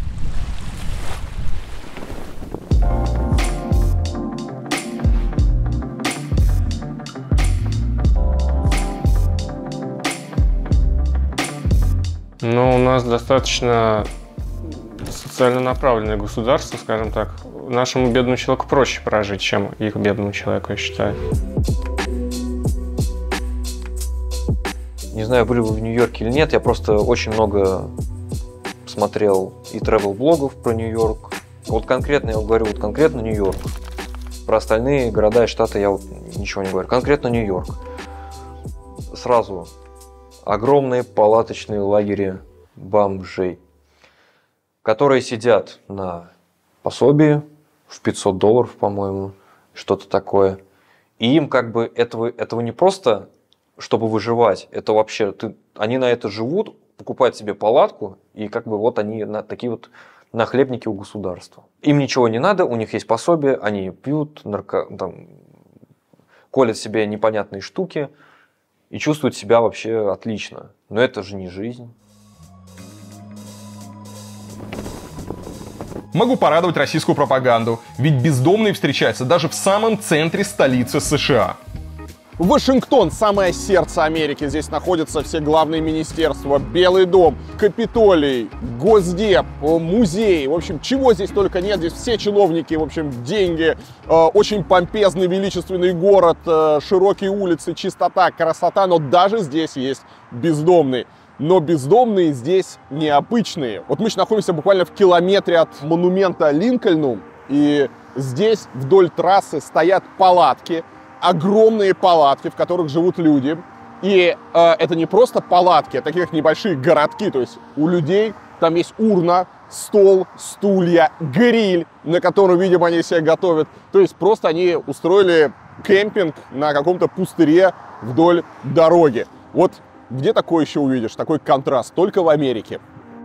Ну, у нас достаточно социально направленное государство, скажем так. Нашему бедному человеку проще прожить, чем их бедному человеку, я считаю. Не знаю, были вы в Нью-Йорке или нет, я просто очень много смотрел и тревел-блогов про Нью-Йорк. Вот конкретно, я вот говорю, вот конкретно Нью-Йорк. Про остальные города и штаты я вот ничего не говорю. Конкретно Нью-Йорк. Сразу огромные палаточные лагеря бомжей, которые сидят на пособии в пятьсот долларов, по-моему, что-то такое. И им как бы этого, этого не просто... чтобы выживать, это вообще, ты, они на это живут, покупают себе палатку, и как бы вот они на, такие вот нахлебники у государства. Им ничего не надо, у них есть пособие, они пьют, нарко, там, колят себе непонятные штуки и чувствуют себя вообще отлично. Но это же не жизнь. Могу порадовать российскую пропаганду, ведь бездомные встречаются даже в самом центре столицы США. Вашингтон – самое сердце Америки. Здесь находятся все главные министерства, Белый дом, Капитолий, Госдеп, музей. В общем, чего здесь только нет. Здесь все чиновники, в общем, деньги, э, очень помпезный, величественный город, э, широкие улицы, чистота, красота. Но даже здесь есть бездомные. Но бездомные здесь необычные. Вот мы сейчас находимся буквально в километре от монумента Линкольну. И здесь вдоль трассы стоят палатки. Огромные палатки, в которых живут люди. И э, это не просто палатки, а такие как небольшие городки. То есть у людей там есть урна, стол, стулья, гриль, на котором, видимо, они себя готовят. То есть просто они устроили кемпинг на каком-то пустыре вдоль дороги. Вот Где такое еще увидишь? Такой контраст только в Америке.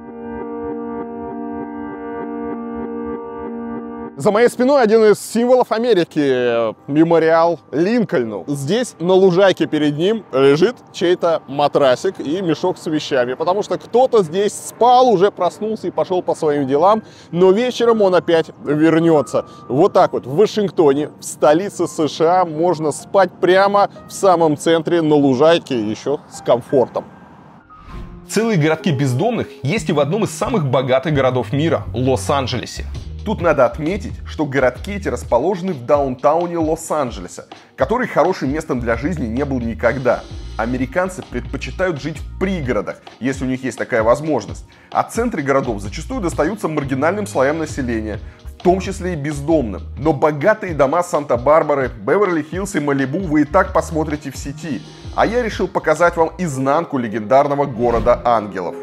За моей спиной один из символов Америки – мемориал Линкольну. Здесь на лужайке перед ним лежит чей-то матрасик и мешок с вещами, потому что кто-то здесь спал, уже проснулся и пошел по своим делам, но вечером он опять вернется. Вот так вот в Вашингтоне, в столице США, можно спать прямо в самом центре на лужайке, еще с комфортом. Целые городки бездомных есть и в одном из самых богатых городов мира – Лос-Анджелесе. Тут надо отметить, что городки эти расположены в даунтауне Лос-Анджелеса, который хорошим местом для жизни не был никогда. Американцы предпочитают жить в пригородах, если у них есть такая возможность, а центры городов зачастую достаются маргинальным слоям населения, в том числе и бездомным. Но богатые дома Санта-Барбары, Беверли-Хиллз и Малибу вы и так посмотрите в сети, а я решил показать вам изнанку легендарного города ангелов.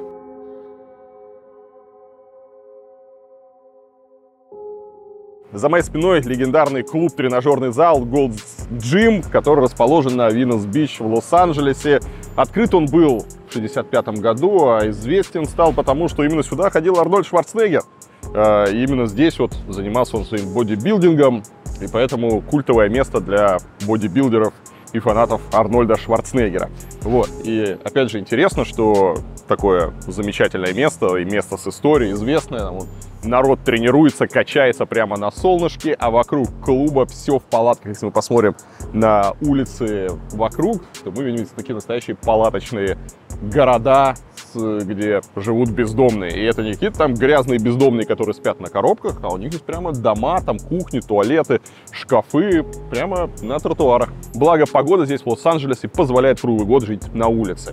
За моей спиной легендарный клуб-тренажерный зал Gold's Gym, который расположен на Виннес-Бич в Лос-Анджелесе. Открыт он был в шестьдесят пятом году, а известен стал потому, что именно сюда ходил Арнольд Шварценеггер. И именно здесь вот занимался он своим бодибилдингом, и поэтому культовое место для бодибилдеров и фанатов Арнольда Шварценеггера. Вот. И опять же интересно, что такое замечательное место, и место с историей известное. Вот. Народ тренируется, качается прямо на солнышке, а вокруг клуба все в палатках. Если мы посмотрим на улицы вокруг, то мы видим такие настоящие палаточные города, где живут бездомные. И это не какие-то там грязные бездомные, которые спят на коробках, а у них есть прямо дома, там кухни, туалеты, шкафы прямо на тротуарах. Благо погода здесь в Лос-Анджелесе позволяет круглый год жить на улице.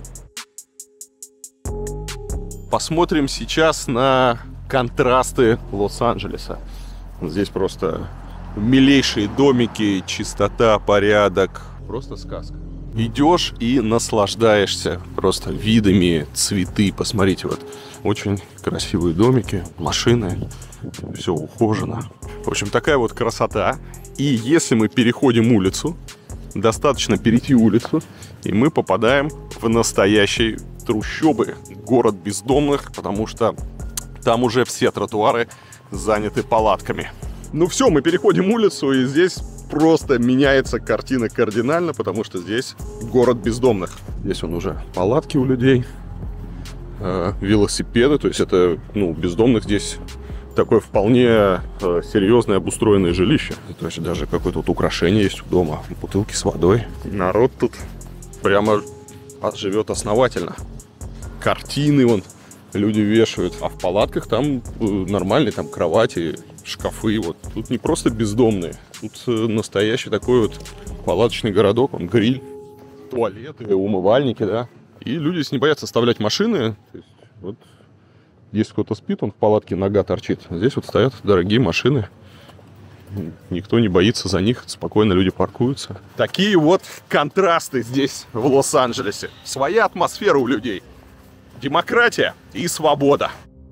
Посмотрим сейчас на контрасты Лос-Анджелеса. Здесь просто милейшие домики, чистота, порядок. Просто сказка. Идешь и наслаждаешься просто видами, цветы. Посмотрите, вот очень красивые домики, машины, все ухожено. В общем, такая вот красота. И если мы переходим улицу, достаточно перейти улицу, и мы попадаем в настоящие трущобы, город бездомных, потому что там уже все тротуары заняты палатками. Ну все, мы переходим улицу, и здесь просто меняется картина кардинально, потому что здесь город бездомных. Здесь он уже палатки у людей, э, велосипеды, то есть это, ну, бездомных здесь такое вполне э, серьезное обустроенное жилище. То есть даже какое-то вот украшение есть у дома, бутылки с водой. Народ тут прямо живет основательно. Картины вон люди вешают, а в палатках там нормальные, там кровати, шкафы. Вот тут не просто бездомные, тут настоящий такой вот палаточный городок, он гриль, туалеты, умывальники, да. И люди здесь не боятся оставлять машины. То есть, вот, если кто-то спит, он в палатке, нога торчит. Здесь вот стоят дорогие машины. Никто не боится за них, спокойно люди паркуются. Такие вот контрасты здесь, в Лос-Анджелесе. Своя атмосфера у людей. Демократия и свобода.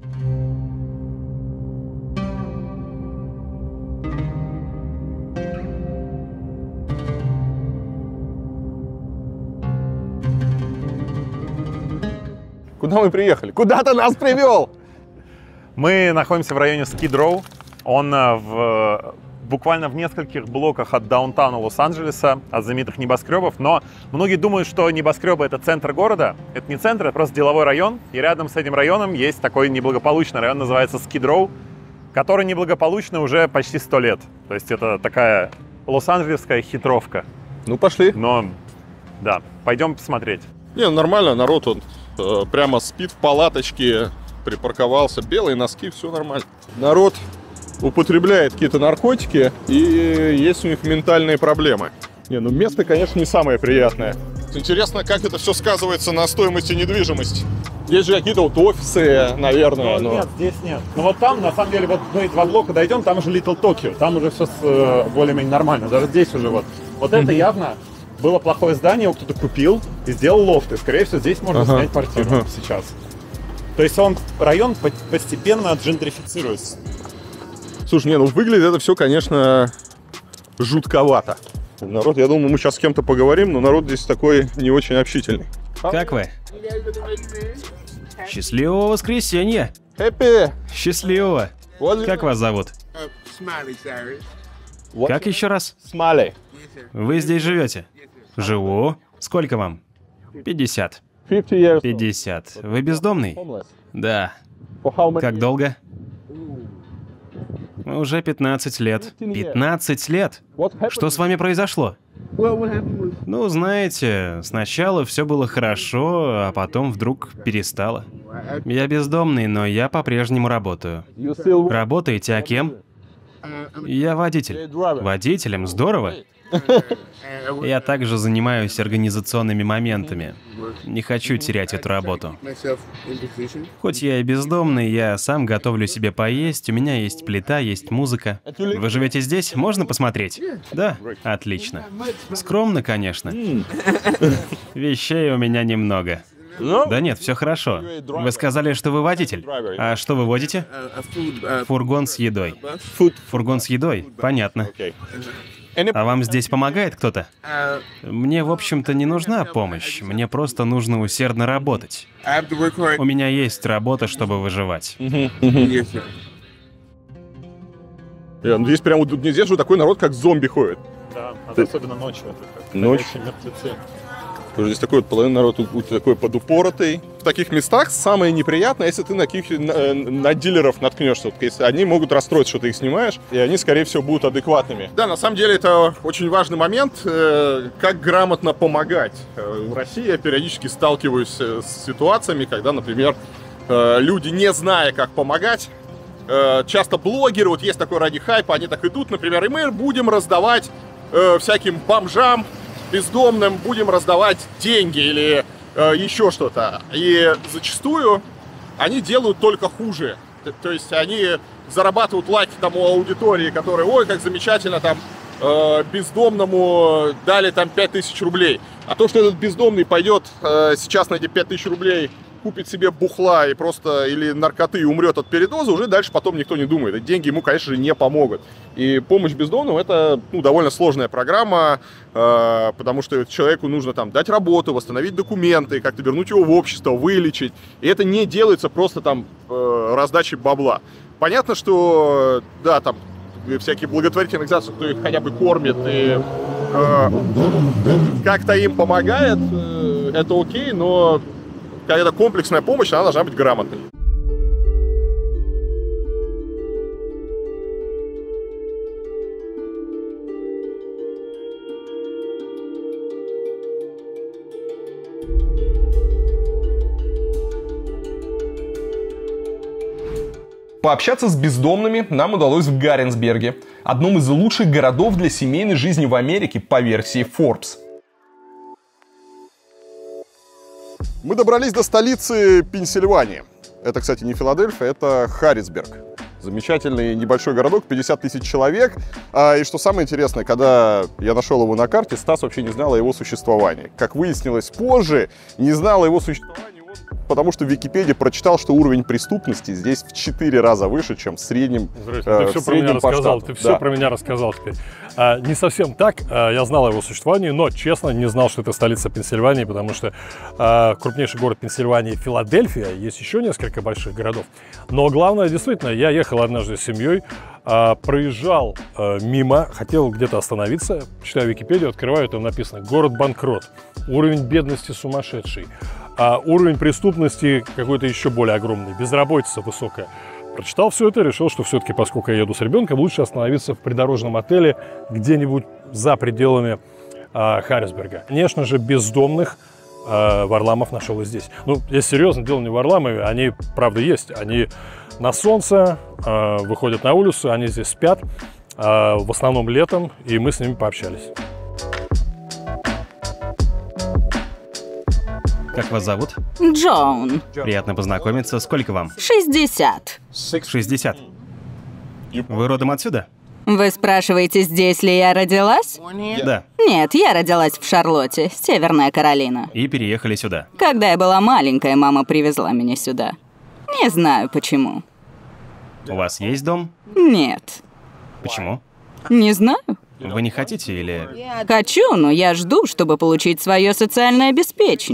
Куда мы приехали? Куда ты нас привел? Мы находимся в районе Скид-Роу. Он в, буквально в нескольких блоках от даунтауна Лос-Анджелеса, от знаменитых небоскребов. Но многие думают, что небоскребы — это центр города. Это не центр, это просто деловой район. И рядом с этим районом есть такой неблагополучный район, называется Скид-Роу, который неблагополучный уже почти сто лет. То есть это такая лос-анджелесская хитровка. Ну, пошли. Но, да, пойдем посмотреть. Не, нормально, народ он э, прямо спит в палаточке, припарковался, белые носки, все нормально. Народ употребляет какие-то наркотики, и есть у них ментальные проблемы. Не, ну место, конечно, не самое приятное. Интересно, как это все сказывается на стоимости недвижимости. Здесь же какие-то вот офисы, наверное. Ну, но... Нет, здесь нет. Но вот там, на самом деле, вот мы два блока дойдем, там уже Little Tokyo, там уже все э, более-менее нормально. Даже здесь уже вот. Вот это явно было плохое здание, его кто-то купил и сделал лофты. Скорее всего, здесь можно Ага, снять квартиру ага. сейчас. То есть он, район постепенно джентрифицируется. Слушай, не, ну выглядит это все, конечно, жутковато. Народ, я думаю, мы сейчас с кем-то поговорим, но народ здесь такой не очень общительный. Как вы? Счастливого воскресенья! Happy. Счастливого! Как вас зовут? Как еще раз? Смайлей. Вы здесь живете? Живу. Сколько вам? пятьдесят. пятьдесят. Вы бездомный? Да. Как долго? Уже пятнадцать лет. пятнадцать лет? Что с вами произошло? Ну, знаете, сначала все было хорошо, а потом вдруг перестало. Я бездомный, но я по-прежнему работаю. Работаете, а кем? Я водитель. Водителем? Здорово. Я также занимаюсь организационными моментами. Не хочу терять эту работу. Хоть я и бездомный, я сам готовлю себе поесть, у меня есть плита, есть музыка. Вы живете здесь? Можно посмотреть? Да? Отлично. Скромно, конечно. Вещей у меня немного. Да нет, все хорошо. Вы сказали, что вы водитель. А что вы водите? Фургон с едой. Фургон с едой? Понятно. А вам здесь помогает кто-то? Мне, в общем-то, не нужна помощь. Мне просто нужно усердно работать. У меня есть работа, чтобы выживать. Здесь прям вот нельзя, что такой народ, как зомби ходит. Да, особенно ночью. Ночью. Здесь такой вот половина народ такой подупоротый. В таких местах самое неприятное, если ты на каких на, на дилеров наткнешься. Вот, если они могут расстроиться, что ты их снимаешь, и они, скорее всего, будут адекватными. Да, на самом деле это очень важный момент, э, как грамотно помогать. Э, в России я периодически сталкиваюсь с ситуациями, когда, например, э, люди, не зная, как помогать, э, часто блогеры, вот есть такой ради хайпа, они так идут, например, и мы будем раздавать э, всяким бомжам, бездомным, будем раздавать деньги или э, еще что-то. И зачастую они делают только хуже. То есть они зарабатывают лайки тому аудитории, которая, ой, как замечательно, там, э, бездомному дали там пять тысяч рублей. А то, что этот бездомный пойдет э, сейчас на эти пять тысяч рублей, купит себе бухла и просто или наркоты и умрет от передоза, уже дальше потом никто не думает. Эти деньги ему, конечно же, не помогут. И помощь бездомным — это, ну, довольно сложная программа, э, потому что человеку нужно там дать работу, восстановить документы, как-то вернуть его в общество, вылечить. И это не делается просто там э, раздачей бабла. Понятно, что, да, там всякие благотворительные организации, кто их хотя бы кормит и э, как-то им помогает, э, это окей, но какая-то комплексная помощь, она должна быть грамотной. Пообщаться с бездомными нам удалось в Гаррисберге, одном из лучших городов для семейной жизни в Америке по версии Forbes. Мы добрались до столицы Пенсильвании. Это, кстати, не Филадельфия, это Харрисберг. Замечательный небольшой городок, пятьдесят тысяч человек. И что самое интересное, когда я нашел его на карте, Стас вообще не знал о его существовании. Как выяснилось позже, не знал о его существовании, потому что в Википедии прочитал, что уровень преступности здесь в четыре раза выше, чем в среднем. Здрасте, э, ты все в про меня среднем по рассказал, штату. ты все Да. про меня рассказал теперь. А, не совсем так, а, я знал о его существовании, но, честно, не знал, что это столица Пенсильвании, потому что а, крупнейший город Пенсильвании — Филадельфия, есть еще несколько больших городов. Но главное, действительно, я ехал однажды с семьей, а, проезжал а, мимо, хотел где-то остановиться, читаю Википедию, открываю, там написано «Город-банкрот», уровень бедности сумасшедший. А уровень преступности какой-то еще более огромный, безработица высокая. Прочитал все это, решил, что все-таки, поскольку я еду с ребенком, лучше остановиться в придорожном отеле где-нибудь за пределами а, Харрисберга. Конечно же, бездомных а, Варламов нашел и здесь. Ну, если серьезно, дело не в Варламове, они, правда, есть. Они на солнце, а, выходят на улицу, они здесь спят, а, в основном летом, и мы с ними пообщались. Как вас зовут? Джоун. Приятно познакомиться. Сколько вам? шестьдесят. шестьдесят. Вы родом отсюда? Вы спрашиваете, здесь ли я родилась? Да. Нет, я родилась в Шарлотте, Северная Каролина. И переехали сюда. Когда я была маленькая, мама привезла меня сюда. Не знаю почему. У вас есть дом? Нет. Почему? Не знаю. Вы не хотите или... Хочу, но я жду, чтобы получить свое социальное обеспечение.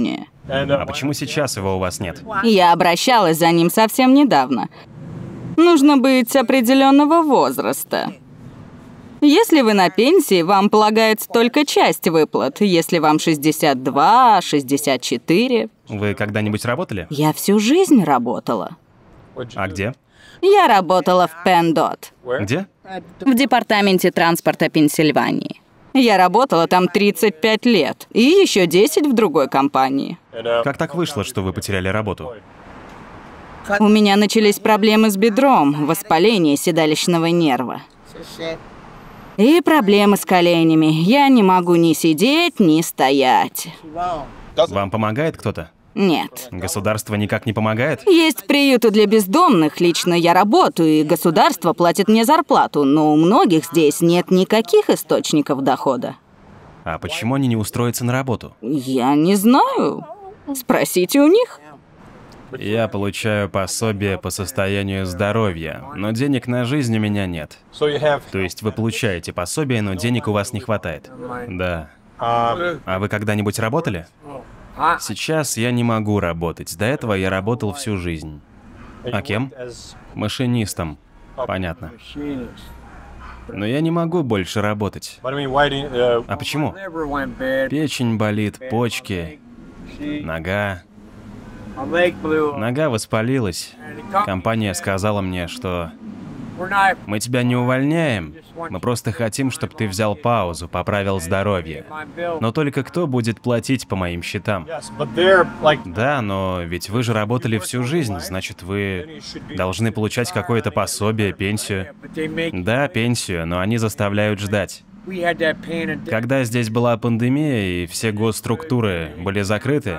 А почему сейчас его у вас нет? Я обращалась за ним совсем недавно. Нужно быть определенного возраста. Если вы на пенсии, вам полагается только часть выплат. Если вам шестьдесят два, шестьдесят четыре. Вы когда-нибудь работали? Я всю жизнь работала. А где? Я работала в Пендот. Где? В департаменте транспорта Пенсильвании. Я работала там тридцать пять лет. И еще десять в другой компании. Как так вышло, что вы потеряли работу? У меня начались проблемы с бедром, воспаление седалищного нерва. И проблемы с коленями. Я не могу ни сидеть, ни стоять. Вам помогает кто-то? Нет. Государство никак не помогает? Есть приюты для бездомных. Лично я работаю, и государство платит мне зарплату, но у многих здесь нет никаких источников дохода. А почему они не устроятся на работу? Я не знаю. Спросите у них. Я получаю пособие по состоянию здоровья, но денег на жизнь у меня нет. То есть вы получаете пособие, но денег у вас не хватает? Да. А вы когда-нибудь работали? Сейчас я не могу работать. До этого я работал всю жизнь. А кем? Машинистом. Понятно. Но я не могу больше работать. А почему? Печень болит, почки, нога. Нога воспалилась. Компания сказала мне, что мы тебя не увольняем, мы просто хотим, чтобы ты взял паузу, поправил здоровье. Но только кто будет платить по моим счетам? Да, но ведь вы же работали всю жизнь, значит, вы должны получать какое-то пособие, пенсию. Да, пенсию, но они заставляют ждать. Когда здесь была пандемия и все госструктуры были закрыты,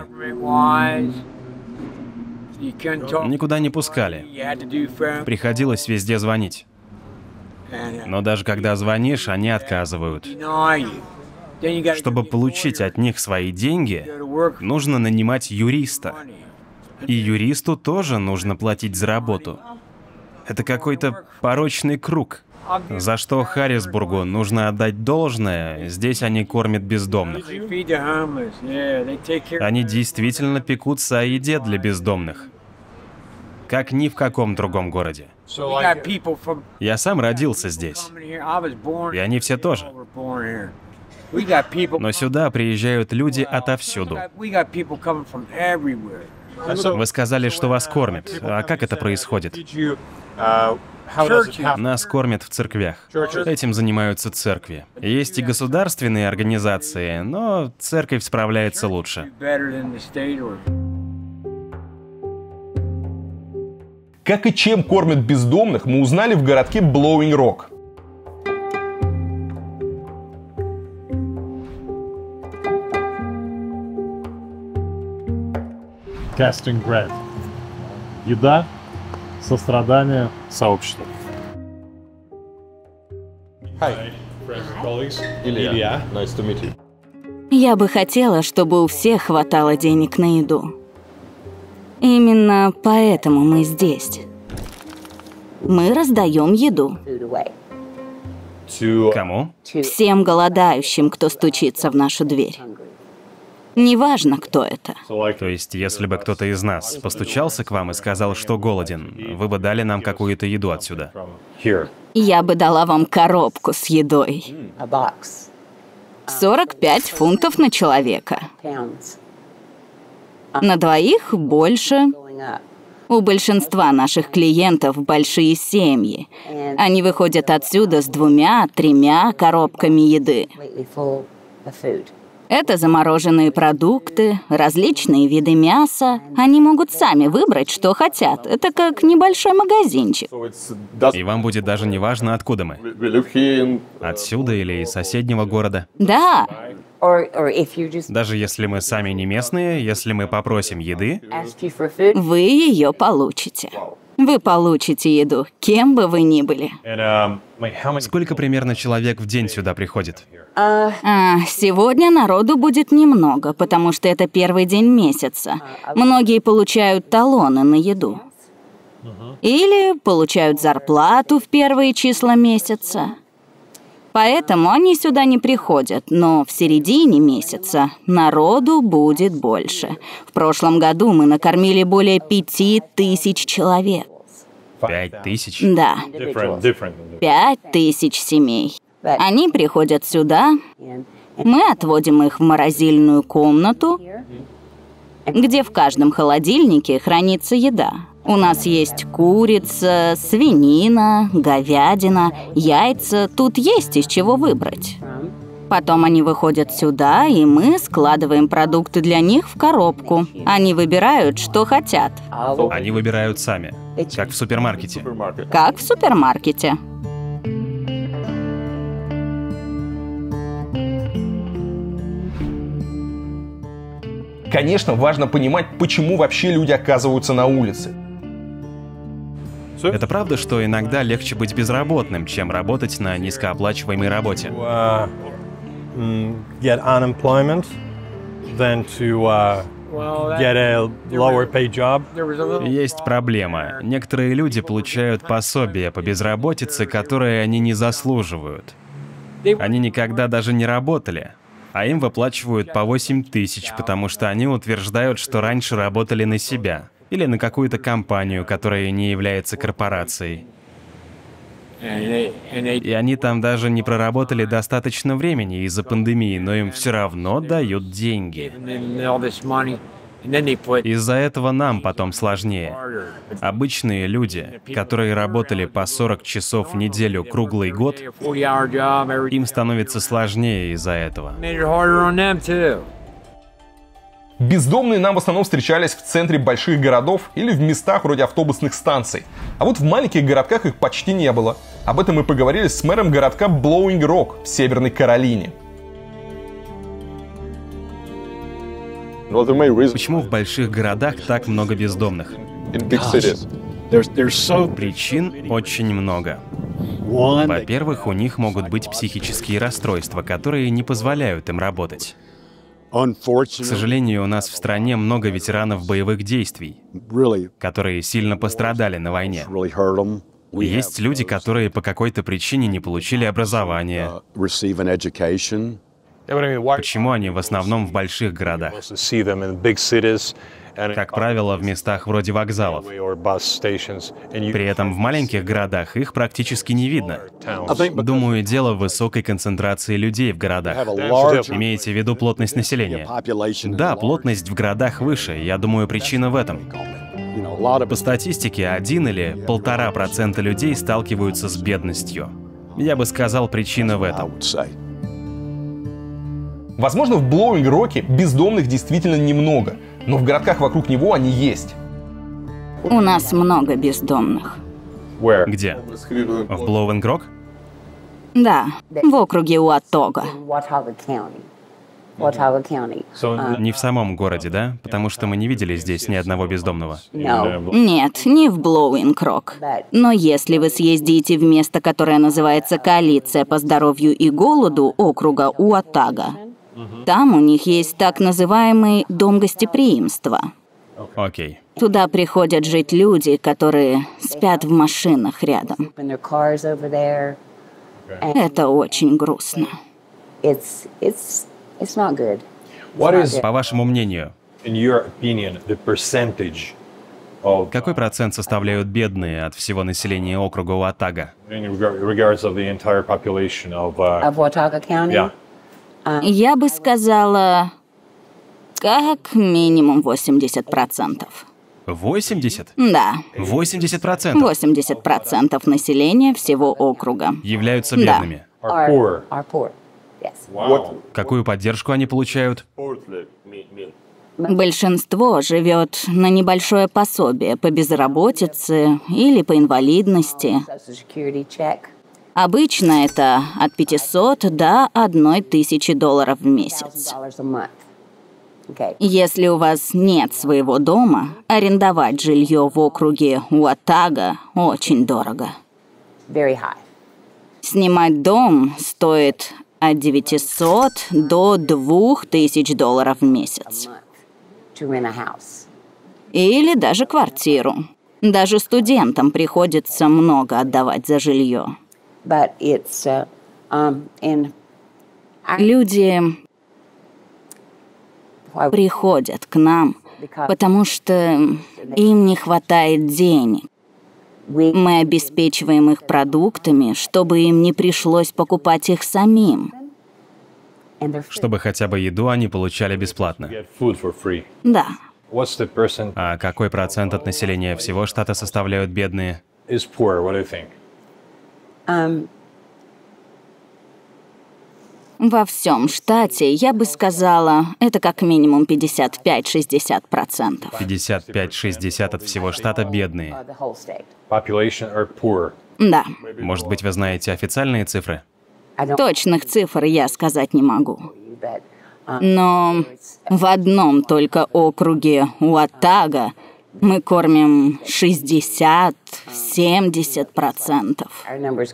никуда не пускали. Приходилось везде звонить. Но даже когда звонишь, они отказывают. Чтобы получить от них свои деньги, нужно нанимать юриста. И юристу тоже нужно платить за работу. Это какой-то порочный круг. За что Харрисбургу нужно отдать должное, здесь они кормят бездомных. Они действительно пекутся о еде для бездомных. Как ни в каком другом городе. Я сам родился здесь. И они все тоже. Но сюда приезжают люди отовсюду. Вы сказали, что вас кормят. А как это происходит? Нас кормят в церквях. Этим занимаются церкви. Есть и государственные организации, но церковь справляется лучше. Как и чем кормят бездомных, мы узнали в городке Blowing Rock. Casting bread. Еда, сострадание, сообщество. Hi. Илья. Nice to meet you. Я бы хотела, чтобы у всех хватало денег на еду. Именно поэтому мы здесь. Мы раздаем еду. Кому? Всем голодающим, кто стучится в нашу дверь. Неважно, кто это. То есть, если бы кто-то из нас постучался к вам и сказал, что голоден, вы бы дали нам какую-то еду отсюда? Я бы дала вам коробку с едой. сорок пять фунтов на человека. На двоих больше. У большинства наших клиентов большие семьи. Они выходят отсюда с двумя-тремя коробками еды. Это замороженные продукты, различные виды мяса. Они могут сами выбрать, что хотят. Это как небольшой магазинчик. И вам будет даже не важно, откуда мы. Отсюда или из соседнего города. Да. Даже если мы сами не местные, если мы попросим еды, вы ее получите. Вы получите еду, кем бы вы ни были. Сколько примерно человек в день сюда приходит? А, сегодня народу будет немного, потому что это первый день месяца. Многие получают талоны на еду. Или получают зарплату в первые числа месяца. Поэтому они сюда не приходят, но в середине месяца народу будет больше. В прошлом году мы накормили более пяти тысяч человек. Пять тысяч? Да. Пять тысяч семей. Они приходят сюда, мы отводим их в морозильную комнату, где в каждом холодильнике хранится еда. У нас есть курица, свинина, говядина, яйца. Тут есть из чего выбрать. Потом они выходят сюда, и мы складываем продукты для них в коробку. Они выбирают, что хотят. Они выбирают сами, как в супермаркете. Как в супермаркете. Конечно, важно понимать, почему вообще люди оказываются на улице. Это правда, что иногда легче быть безработным, чем работать на низкооплачиваемой работе? Uh, get unemployment than to uh, get a lower paid job. Есть проблема. Некоторые люди получают пособие по безработице, которое они не заслуживают. Они никогда даже не работали, а им выплачивают по восемь тысяч, потому что они утверждают, что раньше работали на себя или на какую-то компанию, которая не является корпорацией. И они там даже не проработали достаточно времени из-за пандемии, но им все равно дают деньги. Из-за этого нам потом сложнее. Обычные люди, которые работали по сорок часов в неделю круглый год, им становится сложнее из-за этого. Бездомные нам в основном встречались в центре больших городов или в местах вроде автобусных станций. А вот в маленьких городках их почти не было. Об этом мы поговорили с мэром городка Blowing Rock в Северной Каролине. Почему в больших городах так много бездомных? Причин очень много. Во-первых, у них могут быть психические расстройства, которые не позволяют им работать. К сожалению, у нас в стране много ветеранов боевых действий, которые сильно пострадали на войне. Есть люди, которые по какой-то причине не получили образование. Почему они в основном в больших городах? Как правило, в местах вроде вокзалов. При этом в маленьких городах их практически не видно. Думаю, дело в высокой концентрации людей в городах. Имеете в виду плотность населения? Да, плотность в городах выше. Я думаю, причина в этом. По статистике, один или полтора процента людей сталкиваются с бедностью. Я бы сказал, причина в этом. Возможно, в Blowing Rock'е бездомных действительно немного, но в городках вокруг него они есть. У нас много бездомных. Где? В Blowing Rock? Да, в округе Уатога. Не в самом городе, да? Потому что мы не видели здесь ни одного бездомного. Нет, не в Blowing Rock. Но если вы съездите в место, которое называется Коалиция по здоровью и голоду округа Уатага, там у них есть так называемый дом гостеприимства. Окей. Туда приходят жить люди, которые спят в машинах рядом. Это очень грустно. По вашему мнению, какой процент составляют бедные от всего населения округа Уатага? Я бы сказала, как минимум восемьдесят процентов. восемьдесят? Да. восемьдесят процентов? восемьдесят процентов населения всего округа являются бедными? Да. Какую поддержку они получают? Большинство живет на небольшое пособие по безработице или по инвалидности. Обычно это от пятисот до одной тысячи долларов в месяц. Если у вас нет своего дома, арендовать жилье в округе Уатага очень дорого. Снимать дом стоит от девятисот до двух тысяч долларов в месяц. Или даже квартиру. Даже студентам приходится много отдавать за жилье. Люди приходят к нам, потому что им не хватает денег. Мы обеспечиваем их продуктами, чтобы им не пришлось покупать их самим. Чтобы хотя бы еду они получали бесплатно. Да. А какой процент от населения всего штата составляют бедные? Во всем штате, я бы сказала, это как минимум пятьдесят пять - шестьдесят процентов. пятьдесят пять - шестьдесят от всего штата бедные. Да. Может быть, вы знаете официальные цифры? Точных цифр я сказать не могу. Но в одном только округе Уатага мы кормим шестьдесят - семьдесят процентов.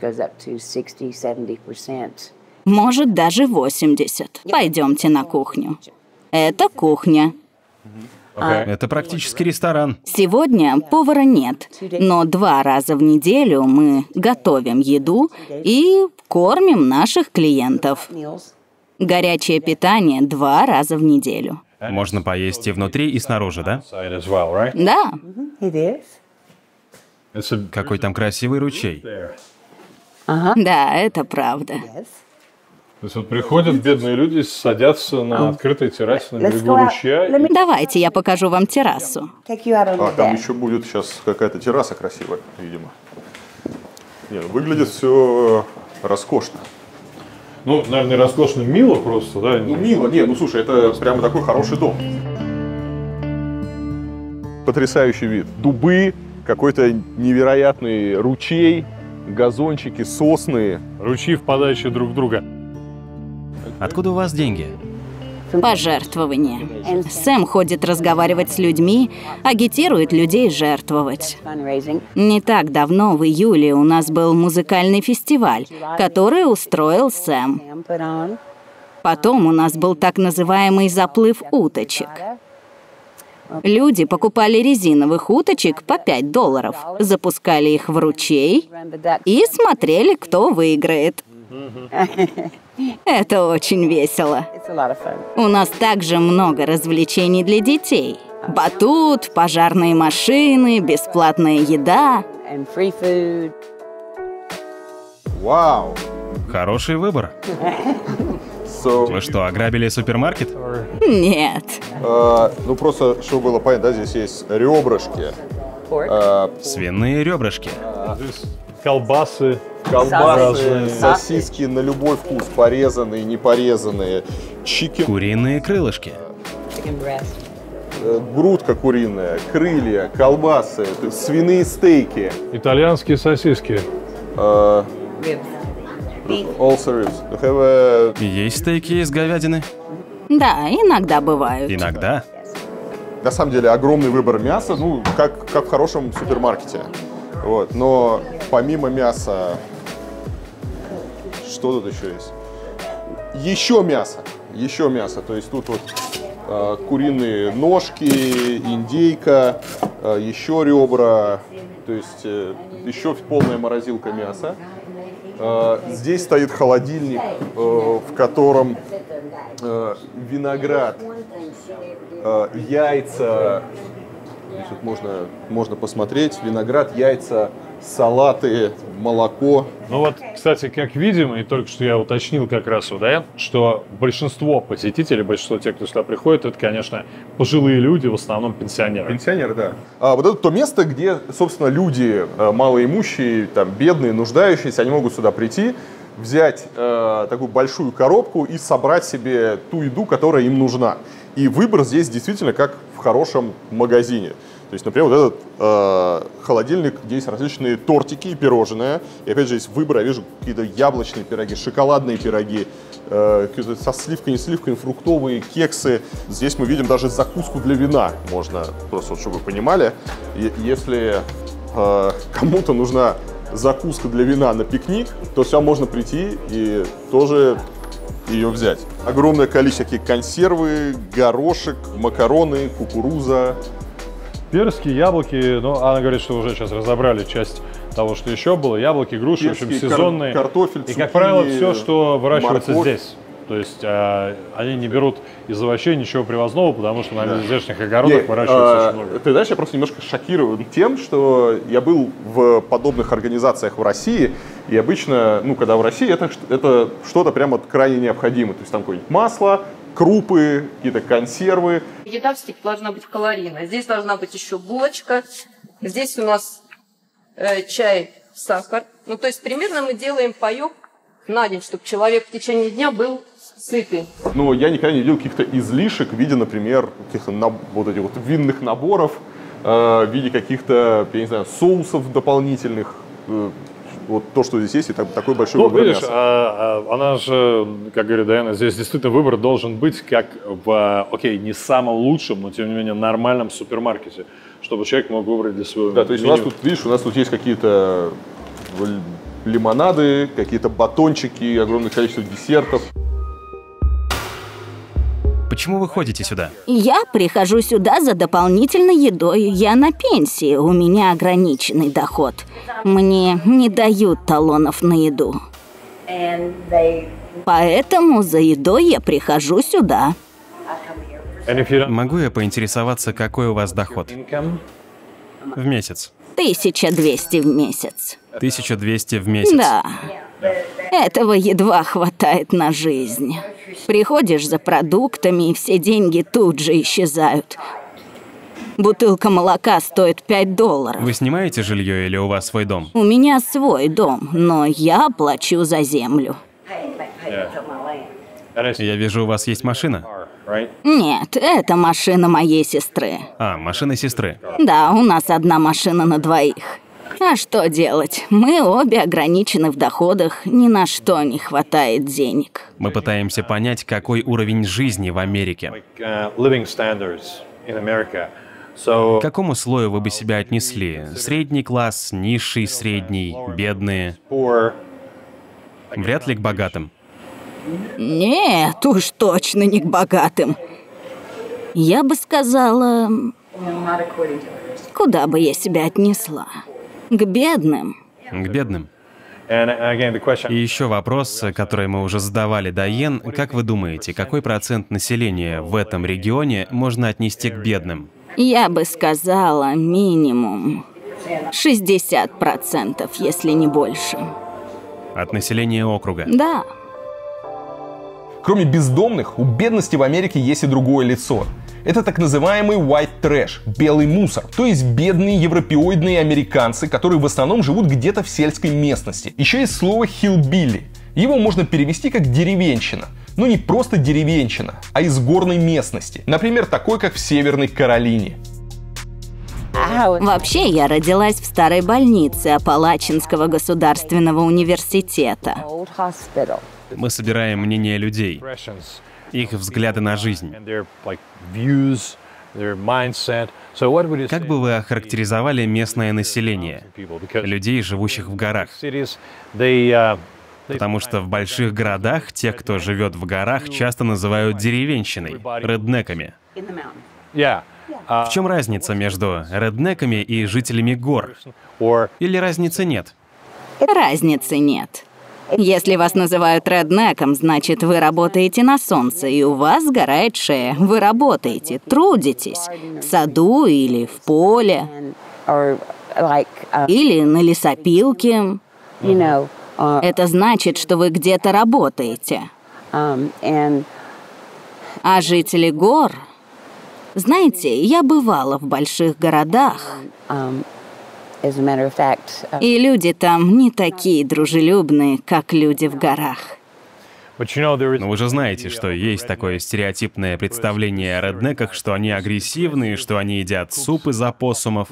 Может, даже восемьдесят. Пойдемте на кухню. Это кухня. Это практически ресторан. Сегодня повара нет, но два раза в неделю мы готовим еду и кормим наших клиентов. Горячее питание два раза в неделю. Можно поесть и внутри, и снаружи, да? Да. Какой там красивый ручей. Да, это правда. То есть вот приходят бедные люди, садятся на открытой террасе на берегу ручья. Давайте я покажу вам террасу. А, там еще будет сейчас какая-то терраса красивая, видимо. Не, ну, выглядит все роскошно. Ну, наверное, роскошно мило просто, да? Ну, мило, не, ну слушай, это прямо такой хороший дом. Потрясающий вид. Дубы, какой-то невероятный ручей, газончики, сосны. Ручьи, впадающие друг в друга. Откуда у вас деньги? Пожертвования. Сэм ходит разговаривать с людьми, агитирует людей жертвовать. Не так давно, в июле, у нас был музыкальный фестиваль, который устроил Сэм. Потом у нас был так называемый заплыв уточек. Люди покупали резиновых уточек по пять долларов, запускали их в ручей и смотрели, кто выиграет. Это очень весело. У нас также много развлечений для детей. Батут, пожарные машины, бесплатная еда. Вау! Хороший выбор. So... Вы что, ограбили супермаркет? Нет. Uh, ну просто, чтобы было понятно, да, здесь есть ребрышки. Uh, Свиные ребрышки. Здесь колбасы. Колбасы, сосиски на любой вкус, порезанные, не порезанные. Чикен... Куриные крылышки. Грудка куриная, крылья, колбасы, свиные стейки. Итальянские сосиски. Uh, also ribs. Have a... Есть стейки из говядины? Да, иногда бывают. Иногда? На самом деле огромный выбор мяса, ну, как, как в хорошем супермаркете. Вот. Но помимо мяса, что тут еще есть? Еще мясо, еще мясо. То есть тут вот э, куриные ножки, индейка, э, еще ребра, то есть э, еще полная морозилка мяса. Э, здесь стоит холодильник, э, в котором э, виноград, э, яйца. Здесь вот можно, можно посмотреть. Виноград, яйца, салаты, молоко. Ну вот, кстати, как видим, и только что я уточнил как раз, да, что большинство посетителей, большинство тех, кто сюда приходит, это, конечно, пожилые люди, в основном пенсионеры. Пенсионеры, да. А вот это то место, где, собственно, люди малоимущие, там, бедные, нуждающиеся, они могут сюда прийти, взять э, такую большую коробку и собрать себе ту еду, которая им нужна. И выбор здесь действительно как в хорошем магазине. То есть, например, вот этот э, холодильник, где есть различные тортики и пирожные. И опять же, есть выбор, я вижу какие-то яблочные пироги, шоколадные пироги, э, со сливками, не сливками, фруктовые, кексы. Здесь мы видим даже закуску для вина, можно, просто вот, чтобы вы понимали. И, если э, кому-то нужна закуска для вина на пикник, то сюда можно прийти и тоже ее взять. Огромное количество таких консервы, горошек, макароны, кукуруза. Персики, яблоки, ну, она говорит, что уже сейчас разобрали часть того, что еще было. Яблоки, груши, в общем, сезонные. Кар- картофель, и, цукини, как правило, все, что выращивается морковь. здесь. То есть э, они не берут из овощей ничего привозного, потому что на да. здешних огородах Не, выращивается а, очень много. Ты знаешь, я просто немножко шокирован тем, что я был в подобных организациях в России, и обычно, ну, когда в России, это, это что-то прямо крайне необходимо. То есть там какое-нибудь масло, крупы, какие-то консервы. Еда должна быть калорийная. Здесь должна быть еще булочка. Здесь у нас э, чай, сахар. Ну, то есть примерно мы делаем паёк на день, чтобы человек в течение дня был сытый. Но я никогда не видел каких-то излишек в виде, например, каких-то наб- вот этих вот винных наборов, э, в виде каких-то, я не знаю, соусов дополнительных. Э, вот то, что здесь есть, и так, такой большой ну, выбор видишь, мяса. а, а, она же, как говорит Дайана, здесь действительно выбор должен быть как в, окей, не самом лучшем, но тем не менее нормальном супермаркете, чтобы человек мог выбрать для своего Да, то есть меню. у нас тут, видишь, у нас тут есть какие-то лимонады, какие-то батончики, огромное количество десертов. Почему вы ходите сюда? Я прихожу сюда за дополнительной едой. Я на пенсии, у меня ограниченный доход. Мне не дают талонов на еду. Поэтому за едой я прихожу сюда. Могу я поинтересоваться, какой у вас доход? В месяц. тысяча двести в месяц. тысяча двести в месяц? Да. Этого едва хватает на жизнь. Приходишь за продуктами, и все деньги тут же исчезают. Бутылка молока стоит пять долларов. Вы снимаете жилье или у вас свой дом? У меня свой дом, но я плачу за землю. Я вижу, у вас есть машина? Нет, это машина моей сестры. А, машина сестры. Да, у нас одна машина на двоих. А что делать? Мы обе ограничены в доходах, ни на что не хватает денег. Мы пытаемся понять, какой уровень жизни в Америке. К какому слою вы бы себя отнесли? Средний класс, низший, средний, бедные? Вряд ли к богатым. Нет, уж точно не к богатым. Я бы сказала, куда бы я себя отнесла? К бедным. К бедным. И еще вопрос, который мы уже задавали Дайен. Как вы думаете, какой процент населения в этом регионе можно отнести к бедным? Я бы сказала, минимум шестьдесят процентов, если не больше. От населения округа? Да. Кроме бездомных, у бедности в Америке есть и другое лицо. Это так называемый white trash, белый мусор, то есть бедные европеоидные американцы, которые в основном живут где-то в сельской местности. Еще есть слово hillbilly. Его можно перевести как деревенщина. Но не просто деревенщина, а из горной местности. Например, такой, как в Северной Каролине. Вообще, я родилась в старой больнице Апалачинского государственного университета. Мы собираем мнения людей, их взгляды на жизнь. Как бы вы охарактеризовали местное население, людей, живущих в горах? Потому что в больших городах тех, кто живет в горах, часто называют деревенщиной, реднеками. В чем разница между реднеками и жителями гор? Или разницы нет? Разницы нет. Если вас называют реднеком, значит, вы работаете на солнце, и у вас сгорает шея. Вы работаете, трудитесь в саду или в поле, или на лесопилке. Это значит, что вы где-то работаете. А жители гор... Знаете, я бывала в больших городах, и люди там не такие дружелюбные, как люди в горах. Но вы же знаете, что есть такое стереотипное представление о реднеках, что они агрессивные, что они едят суп из опоссумов,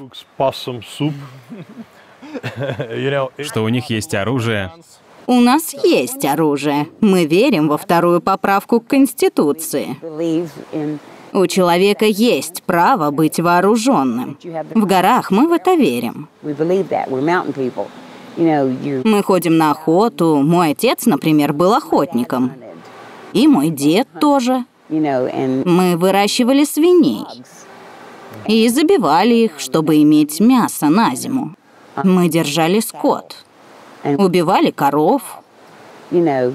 что у них есть оружие. У нас есть оружие. Мы верим во вторую поправку к Конституции. У человека есть право быть вооруженным. В горах мы в это верим. Мы ходим на охоту. Мой отец, например, был охотником. И мой дед тоже. Мы выращивали свиней. И забивали их, чтобы иметь мясо на зиму. Мы держали скот, убивали коров. Но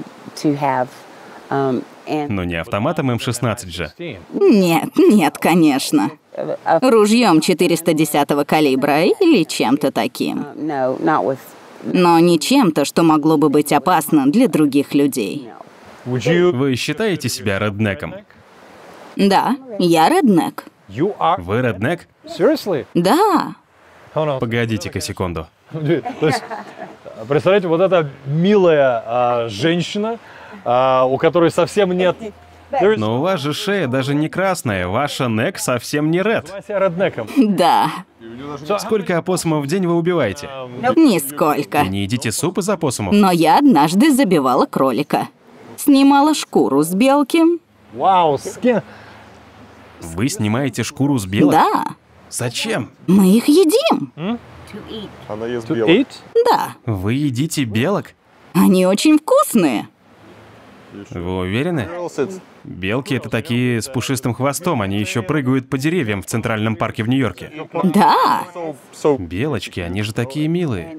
не автоматом эм шестнадцать же. Нет, нет, конечно. Ружьем четыреста десятого калибра или чем-то таким. Но не чем-то, что могло бы быть опасно для других людей. Вы считаете себя реднеком? Да, я реднек. Вы реднек? Да. Погодите-ка секунду. Представляете, вот эта милая а, женщина, а, у которой совсем нет... Но у вас же шея даже не красная, ваша нек совсем не ред. Да. Сколько опоссумов в день вы убиваете? Нисколько. Вы не едите суп из опоссумов? Но я однажды забивала кролика. Снимала шкуру с белки. Вау, скин. Вы снимаете шкуру с белок? Да. Зачем? Мы их едим. Она ест белок. Да. Вы едите белок? Они очень вкусные. Вы уверены? Белки — это такие с пушистым хвостом, они еще прыгают по деревьям в Центральном парке в Нью-Йорке. Да. Белочки, они же такие милые.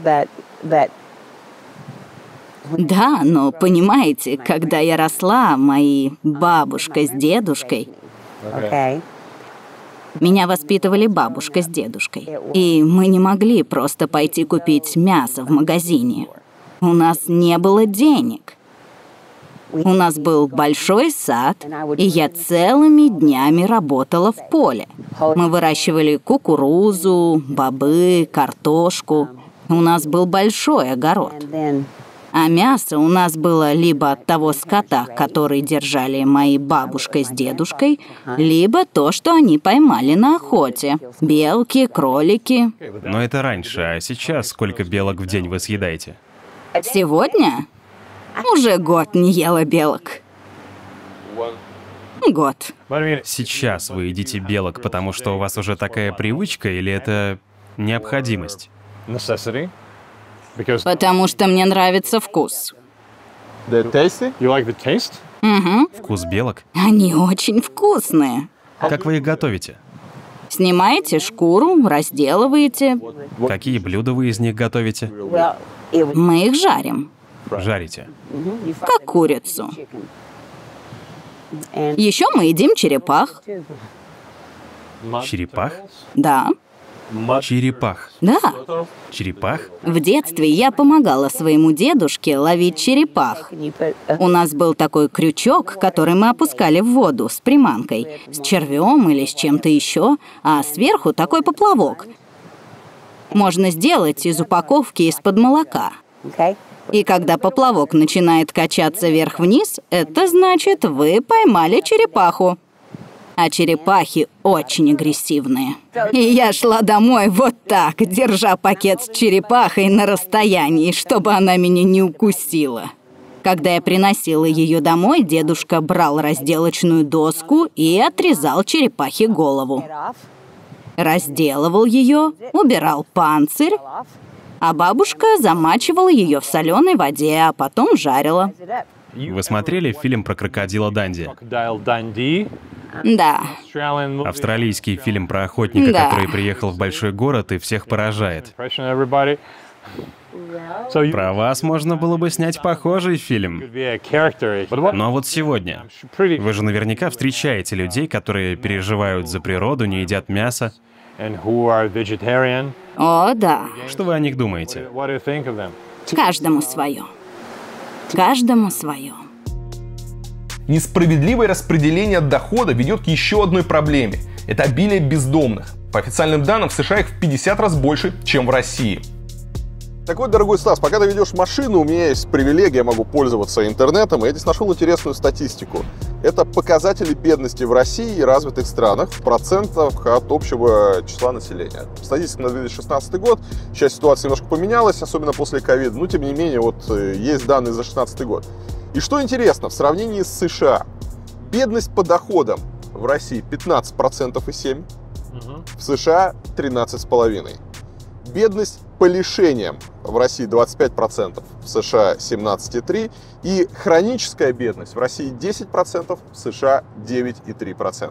Да, но понимаете, когда я росла, мои бабушка с дедушкой... Меня воспитывали бабушка с дедушкой. И мы не могли просто пойти купить мясо в магазине. У нас не было денег. У нас был большой сад, и я целыми днями работала в поле. Мы выращивали кукурузу, бобы, картошку. У нас был большой огород. А мясо у нас было либо от того скота, который держали мои бабушка с дедушкой, либо то, что они поймали на охоте. Белки, кролики. Но это раньше, а сейчас сколько белок в день вы съедаете? Сегодня? Уже год не ела белок. Год. Сейчас вы едите белок, потому что у вас уже такая привычка, или это необходимость? Потому что мне нравится вкус. Угу. Вкус белок? Они очень вкусные. Как вы их готовите? Снимаете шкуру, разделываете. Какие блюда вы из них готовите? Мы их жарим. Жарите? Как курицу. Еще мы едим черепах. Черепах? Да. Черепах? Да. Черепах? В детстве я помогала своему дедушке ловить черепах. У нас был такой крючок, который мы опускали в воду с приманкой, с червем или с чем-то еще, а сверху такой поплавок. Можно сделать из упаковки из-под молока. И когда поплавок начинает качаться вверх-вниз, это значит, вы поймали черепаху. А черепахи очень агрессивные. И я шла домой вот так, держа пакет с черепахой на расстоянии, чтобы она меня не укусила. Когда я приносила ее домой, дедушка брал разделочную доску и отрезал черепахе голову. Разделывал ее, убирал панцирь, а бабушка замачивала ее в соленой воде, а потом жарила. Вы смотрели фильм про крокодила Данди? Да. Австралийский фильм про охотника, Да. который приехал в большой город и всех поражает. Про вас можно было бы снять похожий фильм. Но вот сегодня. Вы же наверняка встречаете людей, которые переживают за природу, не едят мясо. О, да. Что вы о них думаете? Каждому свое. Каждому свое. Несправедливое распределение дохода ведет к еще одной проблеме. Это обилие бездомных. По официальным данным, в США их в пятьдесят раз больше, чем в России. Так вот, дорогой Стас, пока ты ведешь машину, у меня есть привилегия, я могу пользоваться интернетом, и я здесь нашел интересную статистику. Это показатели бедности в России и развитых странах в процентах от общего числа населения. Статистика на две тысячи шестнадцатый год, сейчас ситуация немножко поменялась, особенно после ковида, но тем не менее, вот есть данные за две тысячи шестнадцатый год. И что интересно, в сравнении с США, бедность по доходам в России пятнадцать процентов и семь процентов, в США тринадцать целых пять десятых процента. Бедность по лишениям в России двадцать пять процентов, в США семнадцать целых три процента. И хроническая бедность в России десять процентов, в США девять целых три процента.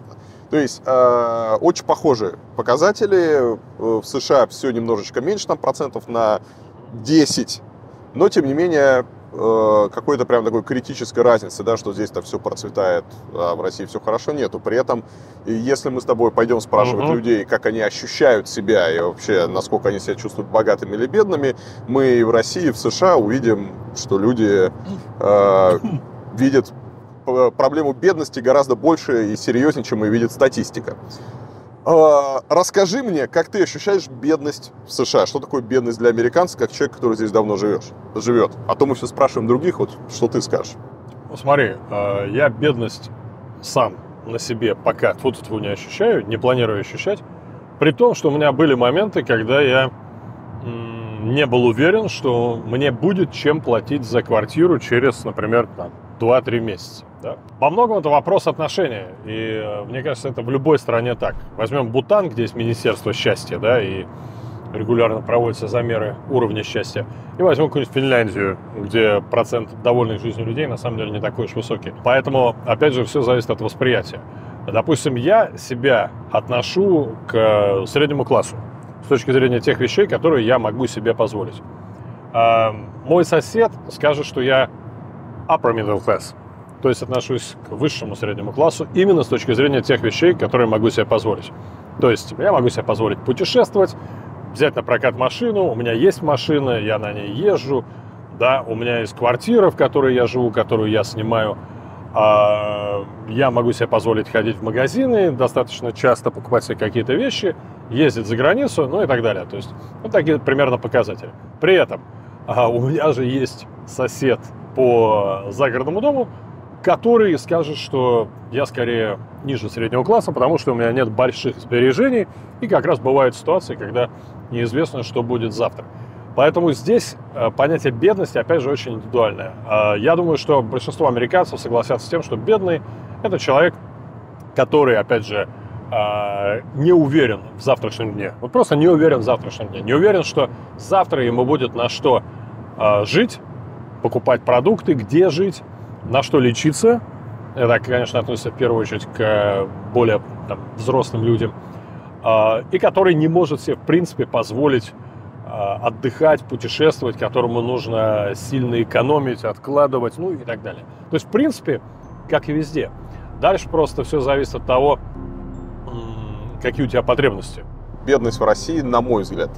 То есть э, очень похожие показатели. В США все немножечко меньше, там процентов на десять. Но, тем не менее, э, какой-то прям такой критической разницы, да, что здесь-то все процветает, а в России все хорошо, нету. При этом, если мы с тобой пойдем спрашивать uh-huh. людей, как они ощущают себя и вообще, насколько они себя чувствуют богатыми или бедными, мы и в России, и в США увидим, что люди э, видят проблему бедности гораздо больше и серьезнее, чем и видит статистика. Э, расскажи мне, как ты ощущаешь бедность в США? Что такое бедность для американца, как человек, который здесь давно живешь, живет? А то мы все спрашиваем других, вот что ты скажешь? Ну, смотри, э, я бедность сам на себе пока тьфу-тьфу не ощущаю, не планирую ощущать, при том, что у меня были моменты, когда я м- не был уверен, что мне будет чем платить за квартиру через, например, там, два-три месяца. Да? По многому это вопрос отношения. И э, мне кажется, это в любой стране так. Возьмем Бутан, где есть Министерство счастья, да, и регулярно проводятся замеры уровня счастья. И возьмем какую-нибудь Финляндию, где процент довольных жизнью людей на самом деле не такой уж высокий. Поэтому, опять же, все зависит от восприятия. Допустим, я себя отношу к среднему классу с точки зрения тех вещей, которые я могу себе позволить. А мой сосед скажет, что я upper middle class, то есть отношусь к высшему среднему классу именно с точки зрения тех вещей, которые могу себе позволить. То есть я могу себе позволить путешествовать, взять на прокат машину, у меня есть машина, я на ней езжу, да, у меня есть квартира, в которой я живу, которую я снимаю, а я могу себе позволить ходить в магазины, достаточно часто покупать себе какие-то вещи, ездить за границу, ну и так далее. То есть вот такие примерно показатели. При этом а, у меня же есть сосед по загородному дому, который скажет, что я скорее ниже среднего класса, потому что у меня нет больших сбережений, и как раз бывают ситуации, когда неизвестно, что будет завтра. Поэтому здесь понятие бедности, опять же, очень индивидуальное. Я думаю, что большинство американцев согласятся с тем, что бедный – это человек, который, опять же, не уверен в завтрашнем дне. Вот просто не уверен в завтрашнем дне. Не уверен, что завтра ему будет на что жить, покупать продукты, где жить, на что лечиться. Это, конечно, относится в первую очередь к более там, взрослым людям. И который не может себе, в принципе, позволить отдыхать, путешествовать, которому нужно сильно экономить, откладывать, ну и так далее. То есть, в принципе, как и везде. Дальше просто все зависит от того, какие у тебя потребности. Бедность в России, на мой взгляд,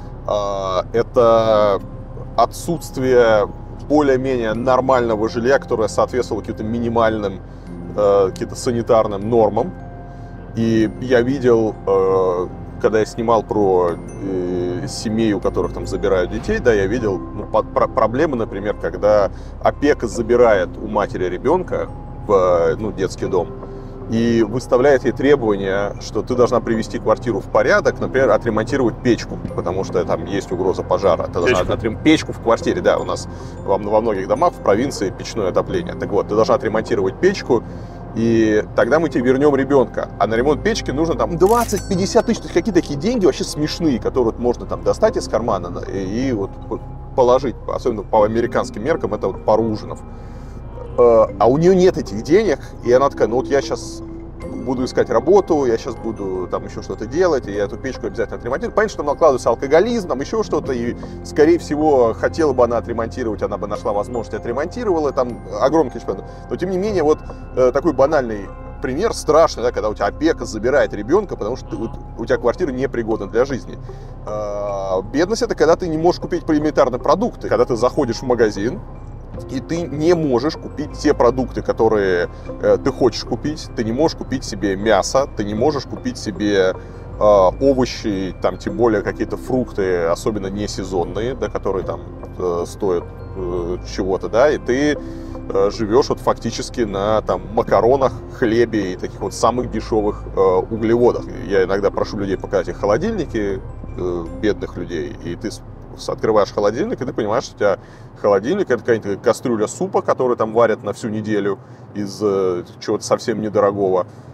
это отсутствие более-менее нормального жилья, которое соответствовало каким-то минимальным, каким-то санитарным нормам. И я видел, когда я снимал про семей, у которых там забирают детей, да, я видел ну, про- проблемы, например, когда опека забирает у матери ребенка в ну, детский дом и выставляет ей требования, что ты должна привести квартиру в порядок, например, отремонтировать печку, потому что там есть угроза пожара. Ты должна Печку. отрем... печку в квартире, да, у нас во, во многих домах в провинции печное отопление. Так вот, ты должна отремонтировать печку, и тогда мы тебе вернем ребенка. А на ремонт печки нужно там двадцать-пятьдесят тысяч. То есть какие-то такие деньги вообще смешные, которые вот можно там достать из кармана и, и вот положить. Особенно по американским меркам, это вот пару ужинов. А у нее нет этих денег, и она такая, ну вот я сейчас буду искать работу, я сейчас буду там еще что-то делать, и я эту печку обязательно отремонтирую. Понятно, что там накладывается алкоголизм, там еще что-то, и, скорее всего, хотела бы она отремонтировать, она бы нашла возможность, отремонтировала, там огромное количество. Но, тем не менее, вот э, такой банальный пример, страшный, да, когда у тебя опека забирает ребенка, потому что ты, вот, у тебя квартира непригодна для жизни. Э, бедность — это когда ты не можешь купить элементарные продукты, когда ты заходишь в магазин, и ты не можешь купить те продукты, которые э, ты хочешь купить. Ты не можешь купить себе мясо, ты не можешь купить себе э, овощи, там, тем более какие-то фрукты, особенно не сезонные, да, которые там э, стоят э, чего-то, да, и ты э, живешь вот фактически на там макаронах, хлебе и таких вот самых дешевых э, углеводах. Я иногда прошу людей показать их холодильники, э, бедных людей, и ты открываешь холодильник, и ты понимаешь, что у тебя холодильник — это какая-нибудь кастрюля супа, которую там варят на всю неделю из э, чего-то совсем недорогого.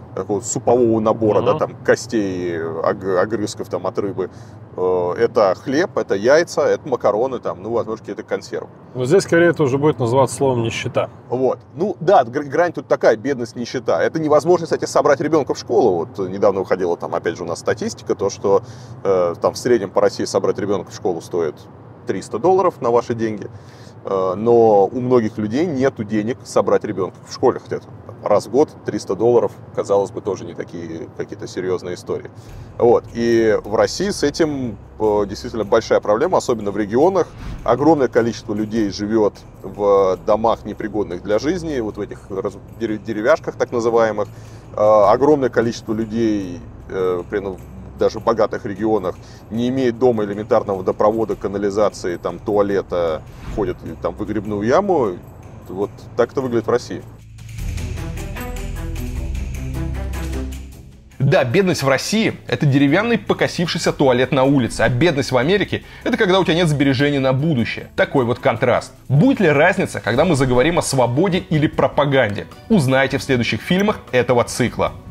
такого супового набора, Uh-huh. да, там, костей, ог- огрызков там, от рыбы. Э, Это хлеб, это яйца, это макароны, там, ну, возможно, какие-то консервы. Вот здесь скорее это уже будет называться словом нищета. Вот. Ну да, гр- грань тут такая, бедность, нищета. Это невозможно, кстати, собрать ребенка в школу. Вот недавно выходила там, опять же, у нас статистика, то, что э, там в среднем по России собрать ребенка в школу стоит триста долларов на ваши деньги. Э, но у многих людей нету денег собрать ребенка в школе. Хотя там, раз в год триста долларов, казалось бы, тоже не такие какие-то серьезные истории. Вот. И в России с этим э, действительно большая проблема, особенно в регионах. Огромное количество людей живет в домах, непригодных для жизни, вот в этих раз- дерев- деревяшках так называемых. Э, огромное количество людей, э, при этом даже в богатых регионах, не имеет дома элементарного водопровода, канализации, там, туалета, ходят там, в выгребную яму. Вот так это выглядит в России. Да, бедность в России – это деревянный покосившийся туалет на улице, а бедность в Америке – это когда у тебя нет сбережений на будущее. Такой вот контраст. Будет ли разница, когда мы заговорим о свободе или пропаганде? Узнаете в следующих фильмах этого цикла.